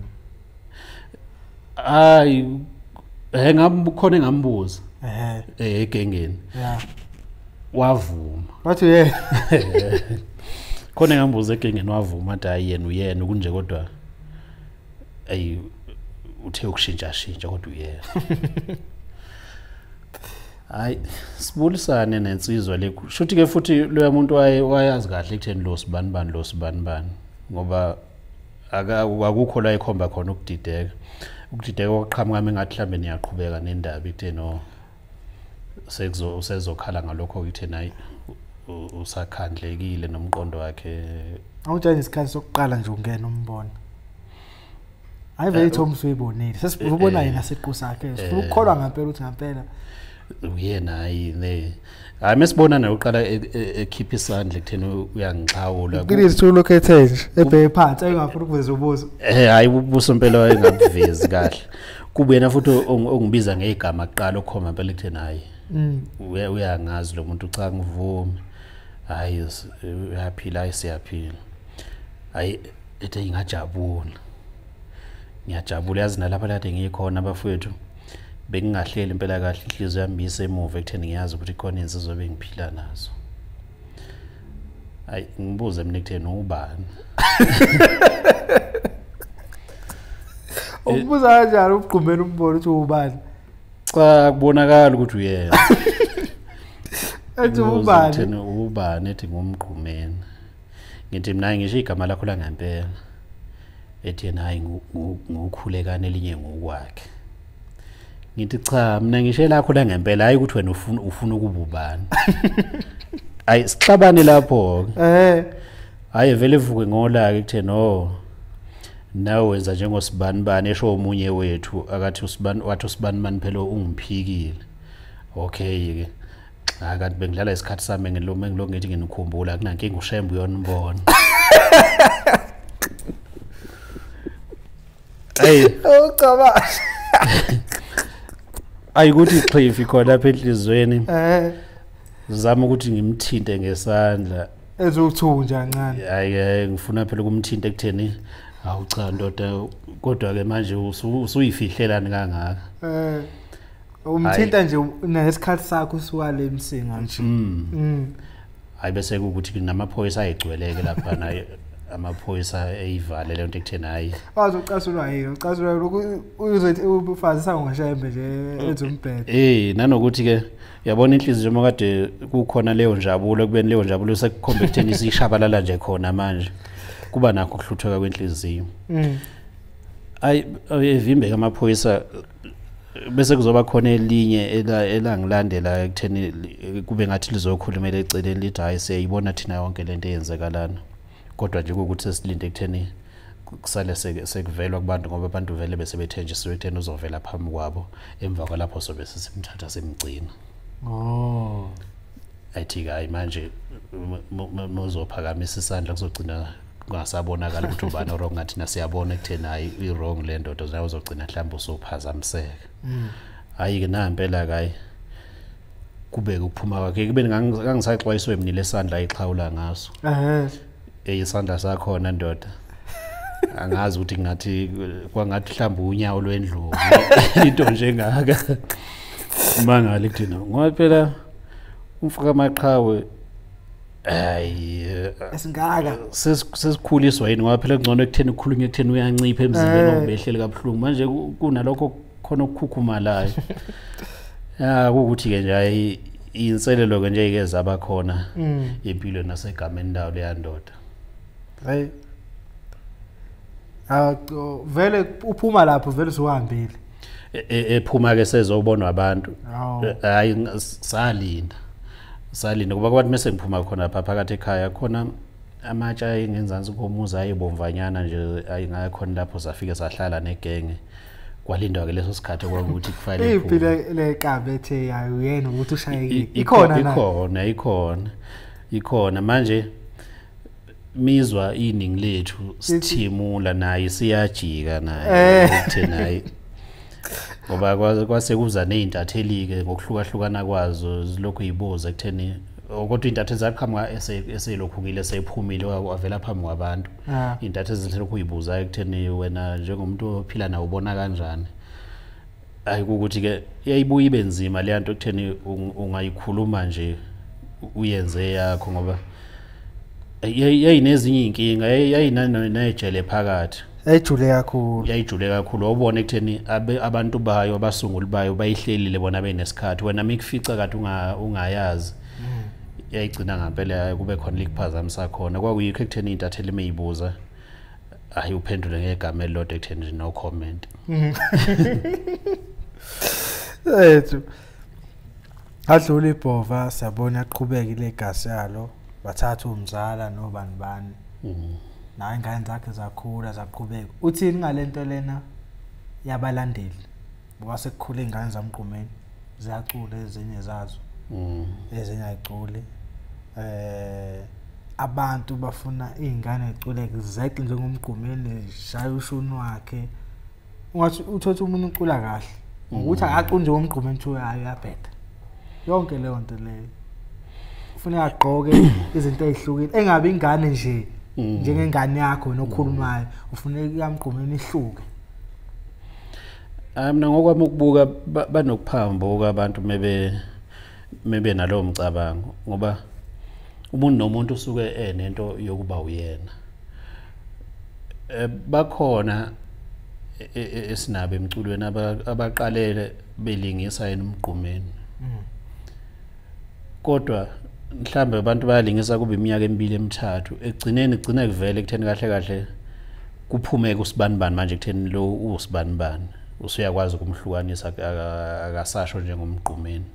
S2: hayi ngamkhona ngambuza egengeni
S1: yeah
S2: wavuma
S1: bathi ye
S2: khona ngambuza egengeni wavuma athi uyena kunje kodwa ayi uthe ukushintsha kodwa uyena hayi sibulisane nensizwa lekho shuthi ke futhi lo muntu wayazi kahle ekutheni lo sibanibani ngoba akukho la ekhomba khona ukudideka oqhamuka engathi mhlambe niyaqhubeka nendaba ikutheno usezokhala ngalokho ekutheni hayi usakhandlekile nomqondo wakhe
S1: awutshela isikhathi sokuqala nje ungena umbona hayi vele Thomas uyibonile sesibona yena siqu sakhe sifuna ukukholwa ngempela ukuthi ngempela
S2: uyena hayi mesibona naye uqala ekhipha isandla ekutheni uyangixhawula
S1: kulezi lokhethe nje ebheke phansi ayingafuna ukuveza ubuso
S2: hayi ubuso impela wayengabuvezi kahle kube yena futhi ongibiza ngegama kuqala okhoma impela ekutheni hayi uyangazi lo muntu cha ngivumi hayi uyaphila hayi siyaphila hayi ethe ngiyajabula yazi nalapha kade ngikhona abafowethu bengingahleli impela kahle inhliziyo yami isemuva ekutheni ngiyazi ukuthi khona insizwe bengiphila nazo hayi ngibuze mina ekutheni ubani
S1: ubuza kanjalo uqhumela umbono ukuthi ubani
S2: cha kubonakala ukuthi uyena
S1: ethi
S2: ubani ethi ngumqhumeni ngithi mina ngisho igama lakho la ngempela ethi yena hayi ngukhulekane elinye ngokwakhe ngithi cha mina ngisho lakho la ngempela hayi ukuthi wena ufuna ukuba ubani ayi sixabane lapho hayi vele vuke ngolaka ekutheni nawe wenza njengosibanibani esho omunye wethu akathi wathi usibanibani phela ungiphikile okay ke akathi bengidlala isikhathi sami ngiloko ngithi nginikhumbula kunankinga ushembe uyonibona hey
S1: ucabanga
S2: ayikuthi iqhifi khona lapha enhlizweni zama ukuthi ngimthinte ngesandla
S1: ezothunja kancane
S2: hayi ngifuna phela ukumthinta ekutheni awu cha ndoda kodwa ke manje usuyifihlelani kangaka
S1: umthinta nje nesikhathi sakho usuwale emsinga nje
S2: hayi bese ukuthi namaphoyisa ayigcweleke lapha naye amaphoyisa eyivale le nto ekutheni hayi
S1: wazocasulwa yini ucasulwa uzothi ufazisa ngashembe nje ezombhede
S2: nanokuthi ke yabona inhliziyo makade kukhona leyo njabulo kubeni leyo njabulo sekukhomba ekutheni isishabalala nje khona manje kuba nakho ukuhlutheka kwenhliziyo ayi evimbe amaphoyisa bese kuzoba khona elinye elangilandela ekutheni kube ngathi lizokhulumela eceleni lithi hayi siyayibona thina yonke lento eyenzekalana kodwa nje ukuthi sesilinde ekutheni kusale sekuvelwa kubantu ngoba abantu vele bese bethenjisiwe ekutheni uzovela phambi kwabo emva kwalapho sobe sesimthatha semgcina ayithi hayi manje mozophakamisa isandla kuzogcina kungasabonakala ukuthi ubani wrong ngathi nasiyabona ekutheni hayi i-wrong le ndodo zayo uzogcina mhlawumbe usuphazamiseka hayi ke nampela kayi kube ukuphuma kwakhe kube ngangisaxwayiswe mina lesandla ayixhawula ngaso isandla sakhona ndoda angazi ukuthi ngathi kwangathi mhlawumbe unyawo lwendlovu into njengaka mangale kuthina ngoba phela umfuka amaqhawe hayi
S1: esingaka
S2: sesikhuliswa yini ngoba phela kungcono ekutheni ukukhulunywa ekutheni uyancipha emzimbeni obehleli kabuhlungu manje kunalokho khona ukukhukhumalayo ukuthi ke nje hayi inselelo ke nje ike zaba khona impilo nasegameni lawo leyandoda
S1: hayi Vele uphuma lapho vele usuhambile.
S2: Ephuma ke sezobonwa abantu. Hayi salinda kuba kwathi mase ngiphuma khona phakathi ekhaya khona amatsha engenzansi komuzi ayibomvanyana nje ayingaya khona lapho safike sahlala negenge. Kwalindwa ke leso sikhathi kwakuthi kufanele
S1: iphile le kabethe yayo yena ukuthi ushayeke
S2: ikhona manje mizwa iningi lethu sithimula naye siyajika naye kuthenayi ngoba kwase kuza nezintatheli ke ngokuhlukahlukana kwazo zilokhu izibuza ekutheni kodwa intathe zaqhamuka eselokhukile seyiphumile wavela phambi kwabantu intathe zilokhu uyibuza ekutheni wena njengomuntu ophila nawo ubona kanjani ayikuthi ke yayibuya ibe nzima le nto ekutheni ungayikhuluma nje uyenze yakho ngoba yayinezinye inkinga yayinanejele phakathi yayijule kakhulu wabona ekutheni abantu bayo abasunguli bayo bayihlelile bona benesikhathi wena mikufica kade ungayazi yayigcina ngempela kube khona likuphazamisa khona kwakuyikho ekutheni intatheli meyibuza ayi uphendule ngegama elilodwa ekutheni no comment
S1: ethu adlula ibhova sabona aqhubeka ilegacy yalo bathatha umzala nobani naye ingane zakhe zakhula zaqhubeka uthini ngalento lena yabalandeli ngoba sekukhula ingane zamqhumeni ziyacula ezinye zazo ezinye ayicule abantu bafuna izingane ziculeke zeqe njengomqhumeni shaya ushunu wakhe ungathi uthatha umuntu ucula kahle ukuthi akaqunje umqhumeni thu ayabheda yonke leyo nto leyo ufuna agqoke izinto ezihlukile engabe ingane nje njengengane yakho nokhulumayo ufuna yamqhumeni ihluke
S2: mina ngokwami ukubuka banokuphambuka abantu mebe nalo mcabango ngoba umuntu nomuntu usuke enento yokuba uyena bakhona esinabe emculweni abaqalele belingisa emqhumeni kodwa mhlambe abantu bayalingisa kube iminyaka emibili emithathu egcineni igcina kuvele ekutheni kahle kuphume kusibanibani manje ekutheni lo usibanibani usuyakwazi ukumhlukanisa akasasho njengomqhumeni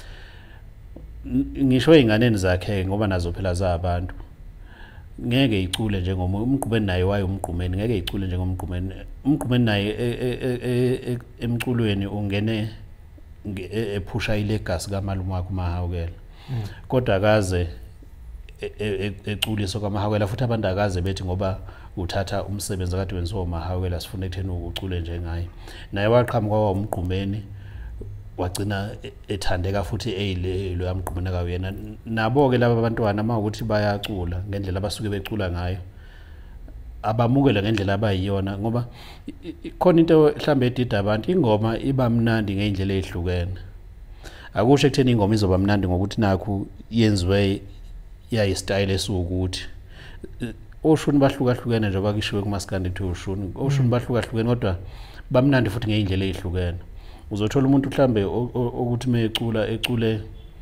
S2: ngisho einganeni zakhe ngoba nazo phela zabantu ngeke icule njengomuntu umqhumeni naye waye umqhumeni ngeke icule njengomqhumeni umqhumeni naye emculweni ungene ephusha ilegacy kamalume wakhe uMahawukela kodwa akaze eculiso kaMahawukela futhi abantu akaze bethi ngoba uthatha umsebenzi akade wenziwa uMahawukela sifuna ekutheni ucule njengaye naye waqhamuka umqhumeni wagcina ethandeka futhi eyilo yamqhumeni akawuyena nabo ke laba bantwana mawukuthi bayacula ngendlela abasuke becula ngayo abamukele ngendlela abayiyona ngoba khona into mhlambe edida abantu ingoma iba mnandi ngeindlela ezihlukene akusho ekutheni ingoma izoba mnandi ngokuthi nakho yenziwe yayi style esukuthi oshuni bahlukahlukene njengoba kishiwe kumaskandi ethi oshuni bahlukahlukene kodwa bamnandi futhi ngeindlela ezihlukene uzothola umuntu mhlambe ukuthi ecule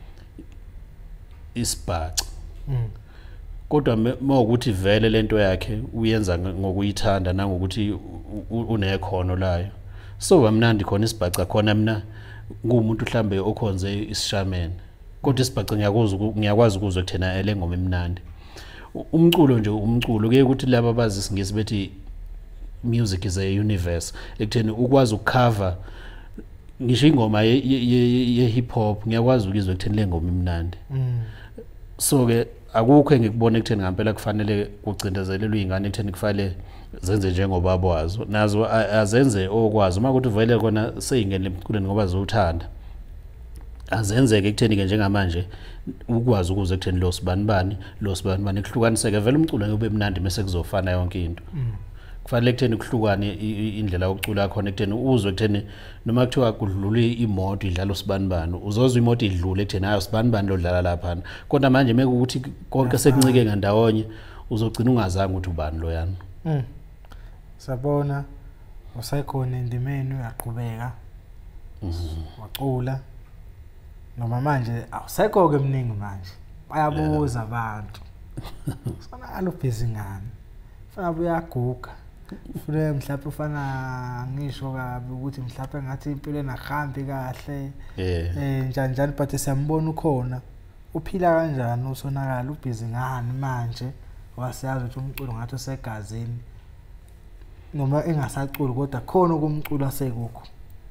S2: isibhaca kodwa mawukuthi vele lento yakhe uyenza ngokuyithanda nangokuthi unekhono layo so bamnandi khona isibhaca khona mina ngumuntu mhlambe okhonze isishamene kodwa isibhaca ngiyakwazi ukuzwa kuthena elengoma emnandi umculo nje umculo kuye ukuthi laba bazi isingisi bethi music is a universe ekutheni ukwazi ukucover ngisho ingoma ye hip hop ngiyakwazi ukuzwa ekutheni lengoma imnandi so ke akukho engikubona ekutheni ngempela kufanele kucindezelelwe izingane ekutheni kufanele zenze njengoba bazo nazo azenze okwazi uma ukuthi vele kona seyingene emculweni ngoba zothanda azenzeke ekutheni ke njengamanje ukwazi ukuze ekutheni lo sibanibani kuhlukaniseke vele umculo ngobe mnandi bese kuzofana yonke into kufanele ekutheni kuhlukane indlela yokucula khona ekutheni uzwe ekutheni noma kuthiwa kudlule imoto idlala usibanibani uzozwa imoto idlule ekutheni hayi usibanibani lodlala lapha kodwa manje mekuthi konke sekuncike ngandawonye uzogcina ungazange ukuthi ubani lo yana
S1: sabona usayikhona indimeni uyaqhubeka wacula noma manje awusekho ke eminingi manje bayabuza abantu sana alubhizi ngani fana uyaguga Fule mhlawumbe ufana ngisho kabi ukuthi mhlawumbe ngathi impilo enahambi kahle njani but siyambona ukhona uphila kanjani usonakala ubhizi ngani manje wasiyazi ukuthi umculo ngathi usegazini noma engasaculi kodwa khona ukumculo asekukho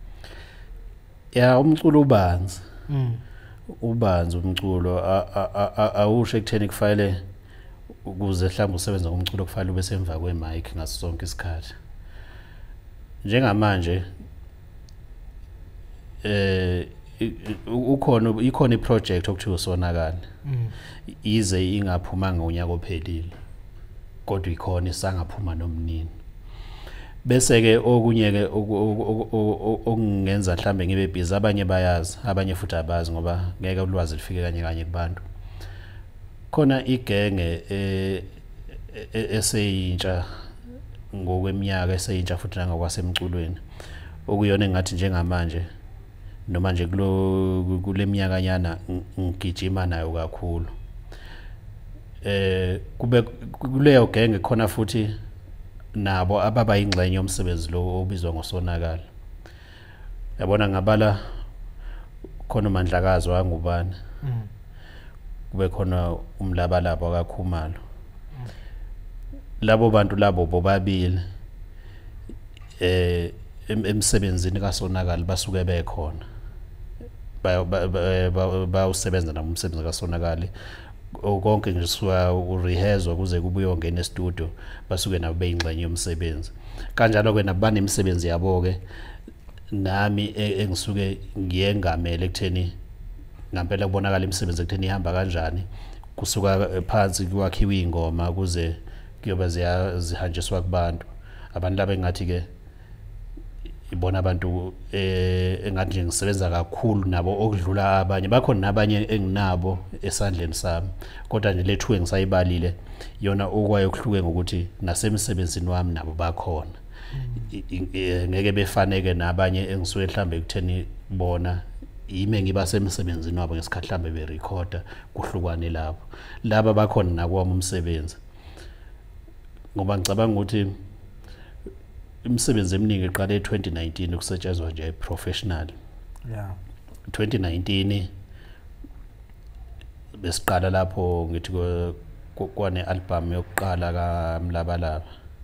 S2: ya umculo ubanzi umculo awusho ekutheni kufanele ukuze mhlawumbe usebenza ngomculo kufanele ube semva kwemic ngaso sonke isikhathi njengamanje ikhona iproject okuthiwa usonakala ize ingaphumanga unyaka ophelile kodwa ikhona isangaphuma nomnini bese ke okunye ke okungenza mhlambe ngibe busy abanye bayazi abanye futhi abazi ngoba ngeke ulwazi lifike kanye kubantu khona igenge eseyintsha ngokweminyaka eseyintsha futhi nangokwasemculweni okuyona engathi njengamanje noma nje kule minyaka nyana ngigijima nayo kakhulu kube kuleyo genge khona futhi nabo ababa ingxenye yomsebenzi lo obizwa ngosonakala yabona ngabala khona uMandlakazi wangubani kube khona umlabalabo akaKhumalo labo bantu labo bobabili emsebenzini kaSonakala basuke bekhona bawusebenza nomsebenzi kaSonakala konke nje suka urehezwa kuze kubuye ongena e-studio basuke nabo beyingxenye yomsebenzi kanjalo ke nabane imisebenzi yabo ke nami engisuke ngiyengamele ekutheni ngampela kubonakala imisebenzi ekutheni ihamba kanjani kusuka phansi kwakhiwa ingoma kuze kuyoba zihanjiswa kubantu abantu laba engathi ke ibona abantu engathi nje ngisebenza kakhulu nabo okudlula abanye bakhona nabanye enginabo esandleni sami kodwa nje lethu engisayibalile yona okwayo kuhluke ngokuthi nasemsebenzini wami nabo bakhona ngeke befaneke nabanye engisuke mhlambe ekutheni bona yime ngiba semsebenzini wabo ngesikhathi mhlambe berecorda kuhlukane lapho laba bakhona nakwami umsebenzi ngoba ngicabanga ukuthi imisebenzi eminingi eqale e2019 ukusetshenzwa nje professional 2019 besiqala lapho ngithi kwane album yokuqala kaMlabalaba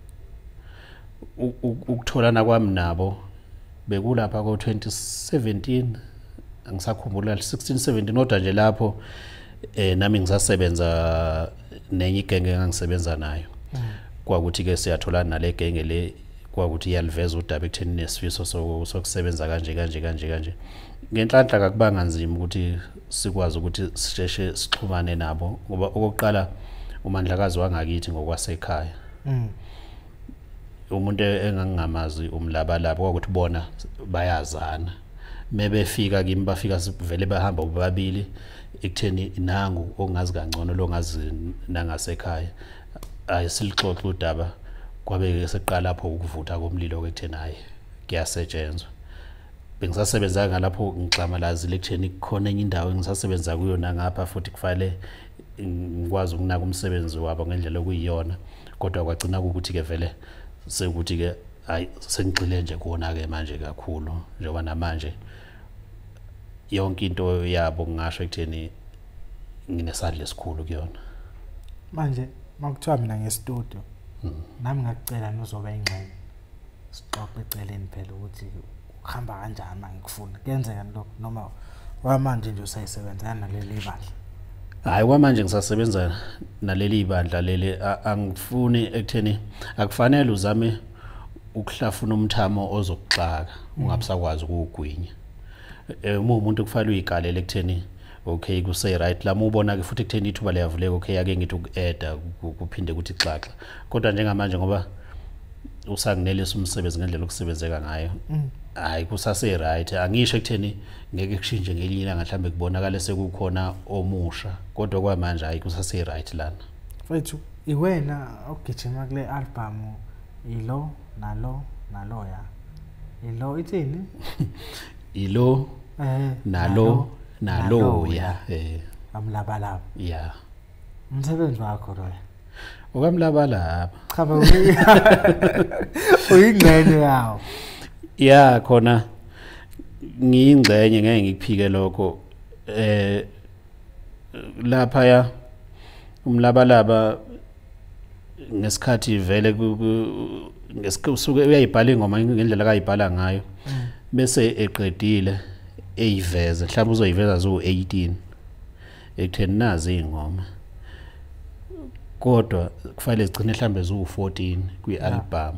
S2: ukutholana kwami nabo bekulapha ko2017 angisakhumbula 16-17 kodwa nje lapho nami ngisasebenza nenye igenge engangisebenza nayo kwakuthi ke siyatholana nale genge le kwakuthi iyaliveza udaba ekutheni nesifiso sokusebenza kanje ngenhlanhla akubanga nzima ukuthi sikwazi ukuthi sisheshe sixhumane nabo ngoba okokuqala uMandlakazi wangakithi ngokwasekhaya umuntu engangingamazi umlabalabo kwakuthi bona bayazana mebefika kimi bafika vele bahamba bobabili ekutheni nangu ongazi kangcono lo ngazi nangasekhaya ayisilixoxa udaba kwabe seqala lapho ukuvutha komlilo kwekutheni hayi kuyasetshenzwa bengisasebenza ngalapho ngixamalazi lekutheni khona enye indawo engisasebenza kuyo nangapha futhi kufanele ngikwazi ukunaka umsebenzi wabo ngendlela okuyiyona kodwa kwagcina ukuthi ke vele sekuthi ke hayi sengixile nje kuona ke manje kakhulu njengoba namanje yonke into yabo ngisho ekutheni nginesandla esikhulu kuyona
S1: manje makuthiwa mina ngestudio nami ngakucela nozoba ingxenye sixoxe eceleni phela ukuthi uhamba kanjani mangikufuna kuyenzeka lokho noma wamanje nje usayisebenza naleli bandla
S2: hayi kwamanje ngisasebenza naleli bandla leli angifuni ekutheni akufanele uzame ukuhlafuna umthamo ozokuxaka ungabusakwazi ukugwinya umuntu kufanele uyigalele ekutheni okay kusay right la ubona ke futhi ekutheni ithuba liyavuleka okay ake ngithi uku-add kuphinde kuthi xaxa kodwa njengamanje ngoba usanginelisa umsebenzi ngendlela okusebenzeka ngayo hayi kusase right angisho ekutheni ngeke kushintshe ngelinye ilanga mhlambe kubonakala sekukhona omusha kodwa kwamanje hayi kusase right lana
S1: mfethu iwena ogijima kule album ilo nalo ya ilo ithini
S2: ilo nalo ya
S1: amlabalaba
S2: yeah
S1: umsebenzi wakho lo
S2: okamlabalaba
S1: cha uyingcenye yawo
S2: ya khona ngiyingcenye ngeke ngikuphike lokho lapha ya umlabalaba ngesikhathi vele ngesikhathi uyayibhala ingoma ngendlela akayibhala ngayo bese eqedile eyiveza mhlawumbe uzoyiveza zo 18 ekutheni nazi ingoma kodwa kufanele sigcine mhlambe zo 14 kwi-album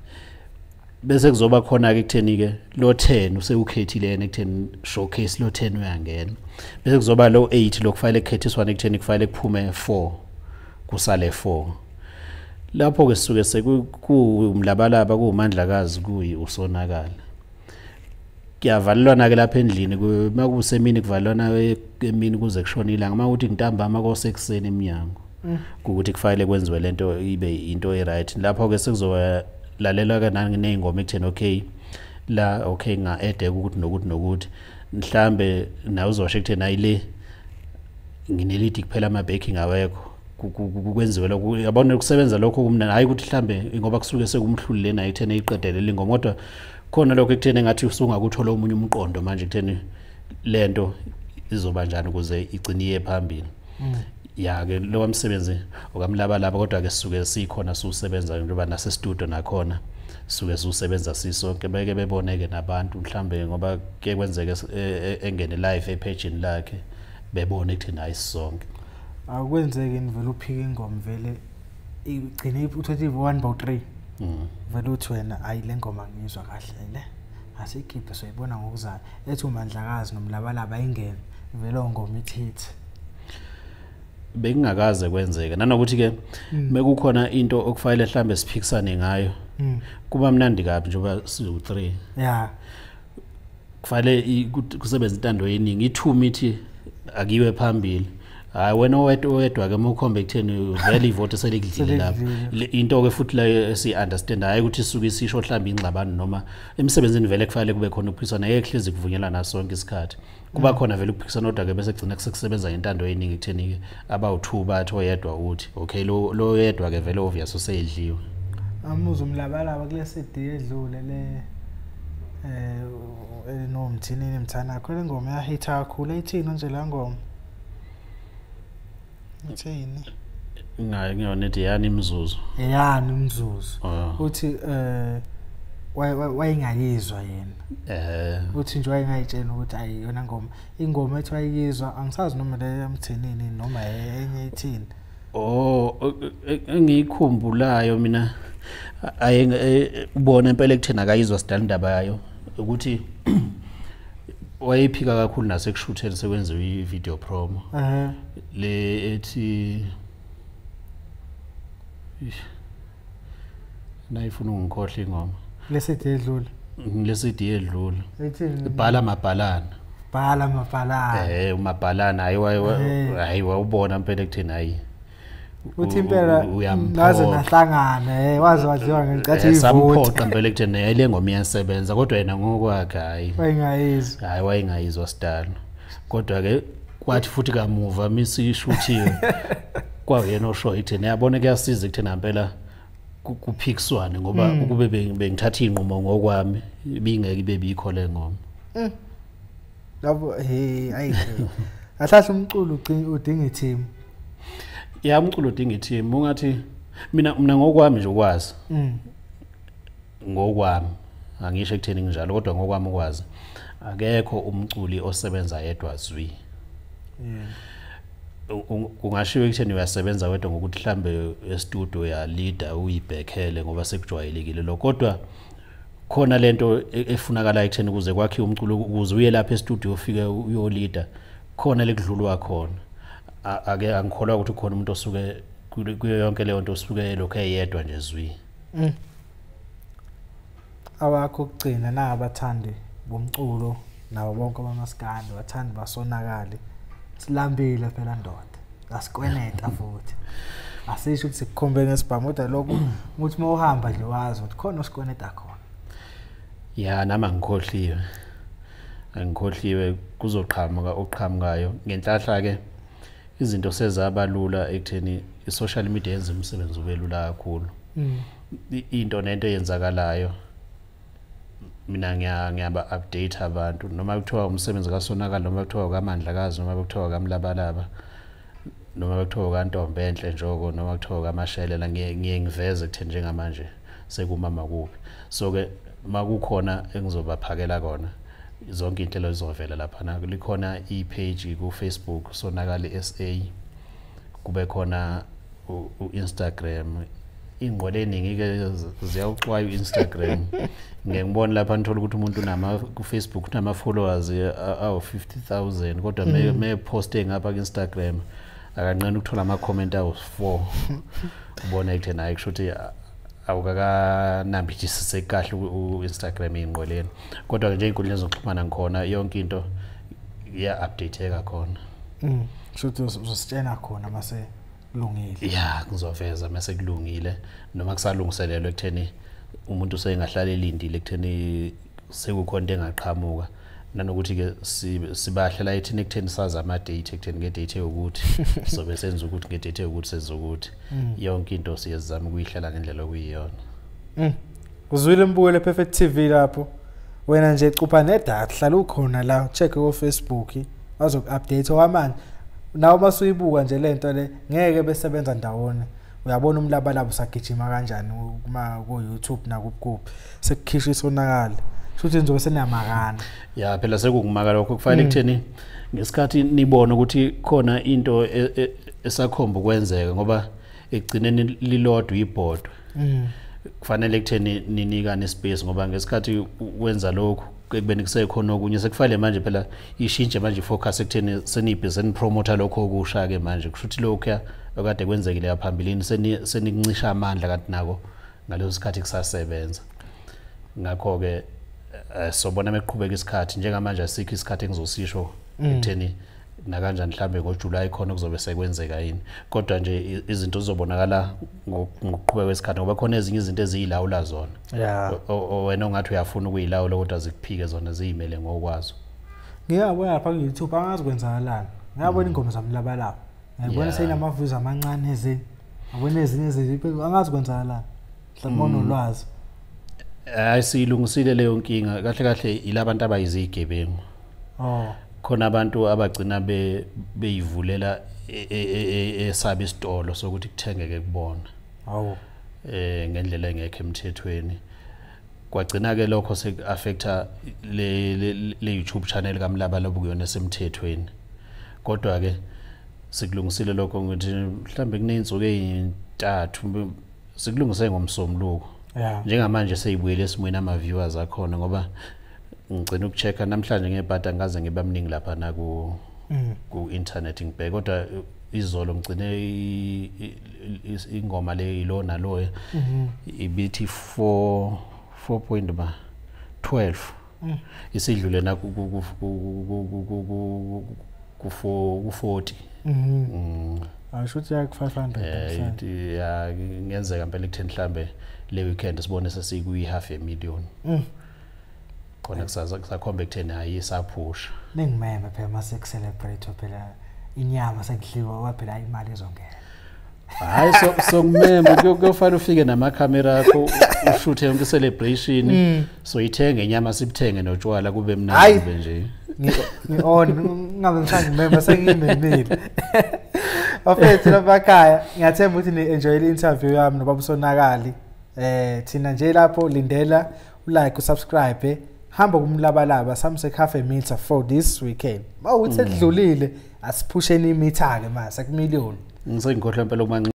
S2: bese kuzoba khona ke ekutheni ke lo 10 usewukhethile yena ekutheni showcase lo 10 uyangena bese kuzoba lo 8 lokufanele kukhethiswa ekutheni kufanele kuphume 4 kusale 4 lapho ke sisuke sekumlabalaba kuMandlakazi kuyi usonakala kuyavalelwana ke lapha endlini makusemini kuvalelwana emini kuze kushona ilanga mawuthi ngintambama kosekuseni eminyango ukuthi kufanele kwenziwe lento ibe into eright lapho ke sekuzoba lalela ke nangineyingoma ekutheni okay la okay nga-add ukuthi nokuthi mhlambe nawe uzosho ekutheni ayile nginelidi kuphela ama-backing awekho kwenziwe lokho yabona ukusebenza lokho kumnandi hayi ukuthi mhlambe ngoba kusuke sekumhluli lena ekutheni eyiqedelele ingoma kodwa khona lokho ekutheni engathi usungakuthola omunye umqondo manje ekutheni lento izoba njani ukuze igciniye phambili ya ke lo wamsebenzi okamlabalaba kodwa ke sisuke sikhona siusebenza ngoba nase studio nakhona sisuke siusebenza sisonke beke beboneke nabantu mhlambe ngoba ke kwenzeke engene live epage lakhe bebone ekutheni ayisonke
S1: akwenzeke nivela uphika ingoma vele igcine uthethe 1/3 vele uthi wena ayi le ngoma ngizwa kahle le asikhiphe soyibona ngokuzayo ethi uMandlakazi nomlabalaba ayingene vele ngoma ithi
S2: bekungakaze kwenzeka nanokuthi ke mekukhona into okufanele mhlambe siphikisane ngayo kuba mnandi kabi njengoba sizu3
S1: ya
S2: kufanele kusebenza intando yeningi ithumi ithi akiwe phambili hayi wena owedwa ke mawukhombe ekutheni vele ivote selikudlile lapha into ke futhi la si understand hayi ukuthi isuke isisho mhlawumbe ingxabano noma emsebenzini vele kufanele kube khona ukuphikisana ngeke hlezi kuvunyelana sonke isikhathi kuba khona vele ukuphikisana kodwa ke bese kugcina kusebenza intando yeningi ekutheni ke abawu2 bathi oyedwa uthi okay lo yedwa ke vele obvious useyidliwe
S1: amuza umlabalaba kule CD edlule le nomthinini mthanakho le ngoma yahita kakhulu ayithini nje la ngoma uthini
S2: ngiyona ethi yani imzuzu
S1: uthi wayengayizwa yena uthi nje wayengayitshela ukuthi ayiyona ingoma ethi wayizwa angisazi noma le yamthenini noma enye ithini
S2: engiyikhumbulayo mina ubona impela ekuthena akayizwa sidala indaba yayo ukuthi wayephika kakhulu nasekushutheni sekwenziwe i-video promo le ethi nayifuna ungikhohle ingoma
S1: lesidi edlule
S2: ethini bhala amabhalana umabhalana hayi wawubona impela ekutheni hayi
S1: uthi impela naze nahlangane waze wadliwa ngenkathi ivote
S2: samphoqa impela ekutheni yayile ngoma iyasebenza kodwa yena ngokwakhe hayi wayengayizwa sidalo kodwa ke kwathi futhi kamuva misishuthiwe kwayena osho itheni yabona kuyasiza ekutheni impela kuphikiswane ngoba ukube bengithatha inqumo ngokwami bingeke bebikho le ngoma
S1: labo ahlahla umculo udinga i-team
S2: ya umculo udinga i-team ungathi mina ngokwami nje ukwazi ngokwami angisho ekutheni njalo kodwa ngokwami ukwazi akekho umculi osebenza yedwa zwi kungashiwo ekutheni uyasebenza wedwa ngokuthi mhlambe e-studio ya leader uyibhekhele ngoba sekujwayelekile lo kodwa khona lento efunakala ekutheni kuze kwakhe umculo ukuze uye lapha e-studio ufike uyo leader khona lekudlulwa khona ake angikholwa ukuthi khona umuntu osuke kuyo yonke leyo nto osuke lokho eyedwa nje zwi
S1: awakho ukugcina nabathandi bomculo nabo bonke abamaskandi bathandi basonakali silambile phela ndoda asikweneta futhi asisho ukuthi sikukhombe ngesibhamu kodwa lokho ukuthi mawuhamba nje wazi ukuthi khona osikweneta khona
S2: ya nama ngikhohliwe kuzoqhamuka oqhamukayo ngenhlahla ke izinto sezabalula ekutheni i-social media yenza umsebenzi ube lula kakhulu into nento eyenzakalayo mina ngiyaba update abantu noma kuthiwa umsebenzi kaSonakali noma kuthiwa kaMandlakazi noma kuthiwa kaMlabalaba noma kuthiwa kaNtombe enhle njoko noma kuthiwa kaMashelela ngiye ngiveze kutheni njengamanje sekumama kuphi so ke makukhona engizobaphakela kona zonke inhlelo zizovela lapha na likhona i-page ku Facebook Sonakali SA kube khona u-Instagram ingqole eningi ke ziyawuxwaya u-Instagram ngiyibona lapha ngithola ukuthi umuntu ku Facebook unama followers awu 50,000 kodwa me poste ngapha ku Instagram akanqena ukuthola ama comment awu 4 ubona ukuthi naye kushuthi awukakanambithise kahle u-Instagram ingqoleni kodwa nje inkundla zokuxhumana ngikhona yonke into iya-updateka khona
S1: shuthi uzositshena khona mase kulungile
S2: ya ngizoveza mase kulungile noma kusalungiselelwe ekutheni umuntu usengahlala elindile ekutheni sekukhona into engaqhamuka nanokuthi ke sibahlela ethini ekutheni saza ama date ekutheni ngedate ukuthi sobe senza ukuthi ngedate ukuthi sezokuthi yonke into siyezama ukuyihlela ngendlela okuyiyona
S1: uzwile mbukele Perfect TV lapho wena nje cupha nedatha hlala ukhona la check ku Facebook bazoku-update okwamanje nawo basuyibuka nje lento le ngeke besebenza ndawone uyabona umlabalabo sagijima kanjani kuma ku YouTube nakubukuphi sekukhishwa iSonakali futhi nje senamakana
S2: ya phela sekukumaka lokho kufanele kutheni ngesikhathi nibone ukuthi khona into esakhomba ukwenzeka ngoba egcineni lilodwa ibhodwe kufanele kutheni ninikane space ngoba ngesikhathi wenza lokho ekubeni kusekhona okunye sekufanele manje phela ishintshe manje focus ekutheni senibhizinisi promoter lokho okusha ke manje kushuthi lokho okade kwenzekile yaphambilini senikuncisha amandla kanti nako ngaleso sikhathi kusasebenza ngakho ke sobona meqhubeka isikhathi njengamanje asikho isikhathi engizosisho ekutheni nakanjani mhlambe ngoJuly khona kuzobe sekwenzeka yini kodwa nje izinto zizobonakala ngokuqhubeka kwesikhathi ngoba khona ezinye izinto eziyilawula zona wena ongathi uyafuna ukuyilawula kodwa zikuphike zona ziyimele ngokwazo
S1: ngiyabona lapha ku YouTube angazi kwenzakalani ngiyabona ingoma zamlabalaba ngiyabona seyinama views amancane ezinye ngabona ezinye eziphezulu angazi kwenzakalani mhlawumbe onolwazi
S2: ayisiyilungisile leyo nkinga kahle kahle ilabantu abayizigebengu khona abantu abagcina beyivulela esaba isitolo sokuthi kuthengeke kubona ngendlela engekho emthethweni kwagcina ke lokho sekuaffecta le YouTube channel kaMlabalaba kuyona esemthethweni kodwa ke sikulungisile lokho ukuthi mhlambe kuneyinsuku ezintathu sikulungise ngomsombuluko njengamanje seyibuyele esimweni ama viewers akhona ngoba ngicela ukuchecka namhlanje ngebhada ngaze ngibamningi lapha na ku internet ngibheka kodwa izolo ngicine ingoma le ilo nalo ibithi 4.12 isidlule na ku 40
S1: ashuthi yak 500
S2: ya ngenzeka impela ekutheni mhlambe le weekend sibone sesiku $500,000 khona kusakhomba ekutheni hayi isaphusha
S1: ningimeme phela mase celebrate phela inyama sekudliwa waphela imali ezongena
S2: hayi so ngimeme kuyofanele ufike namakhamera akho ushuthe yonke celebration so ithenge inyama sibithenge notshwala kube mnandi kube nje
S1: ngabe ngimeme sengimemile afethu labakhaya ngiyathemba ukuthi ni enjoy le interview yami noBaba Sonakali thina nje lapho lindela ulike usubscribe hamba kumlabalaba samse cafe meter for this weekend mawuthi sedlulile asiphusheni imitha ke mase ku million
S2: ngisengikhohlwa impela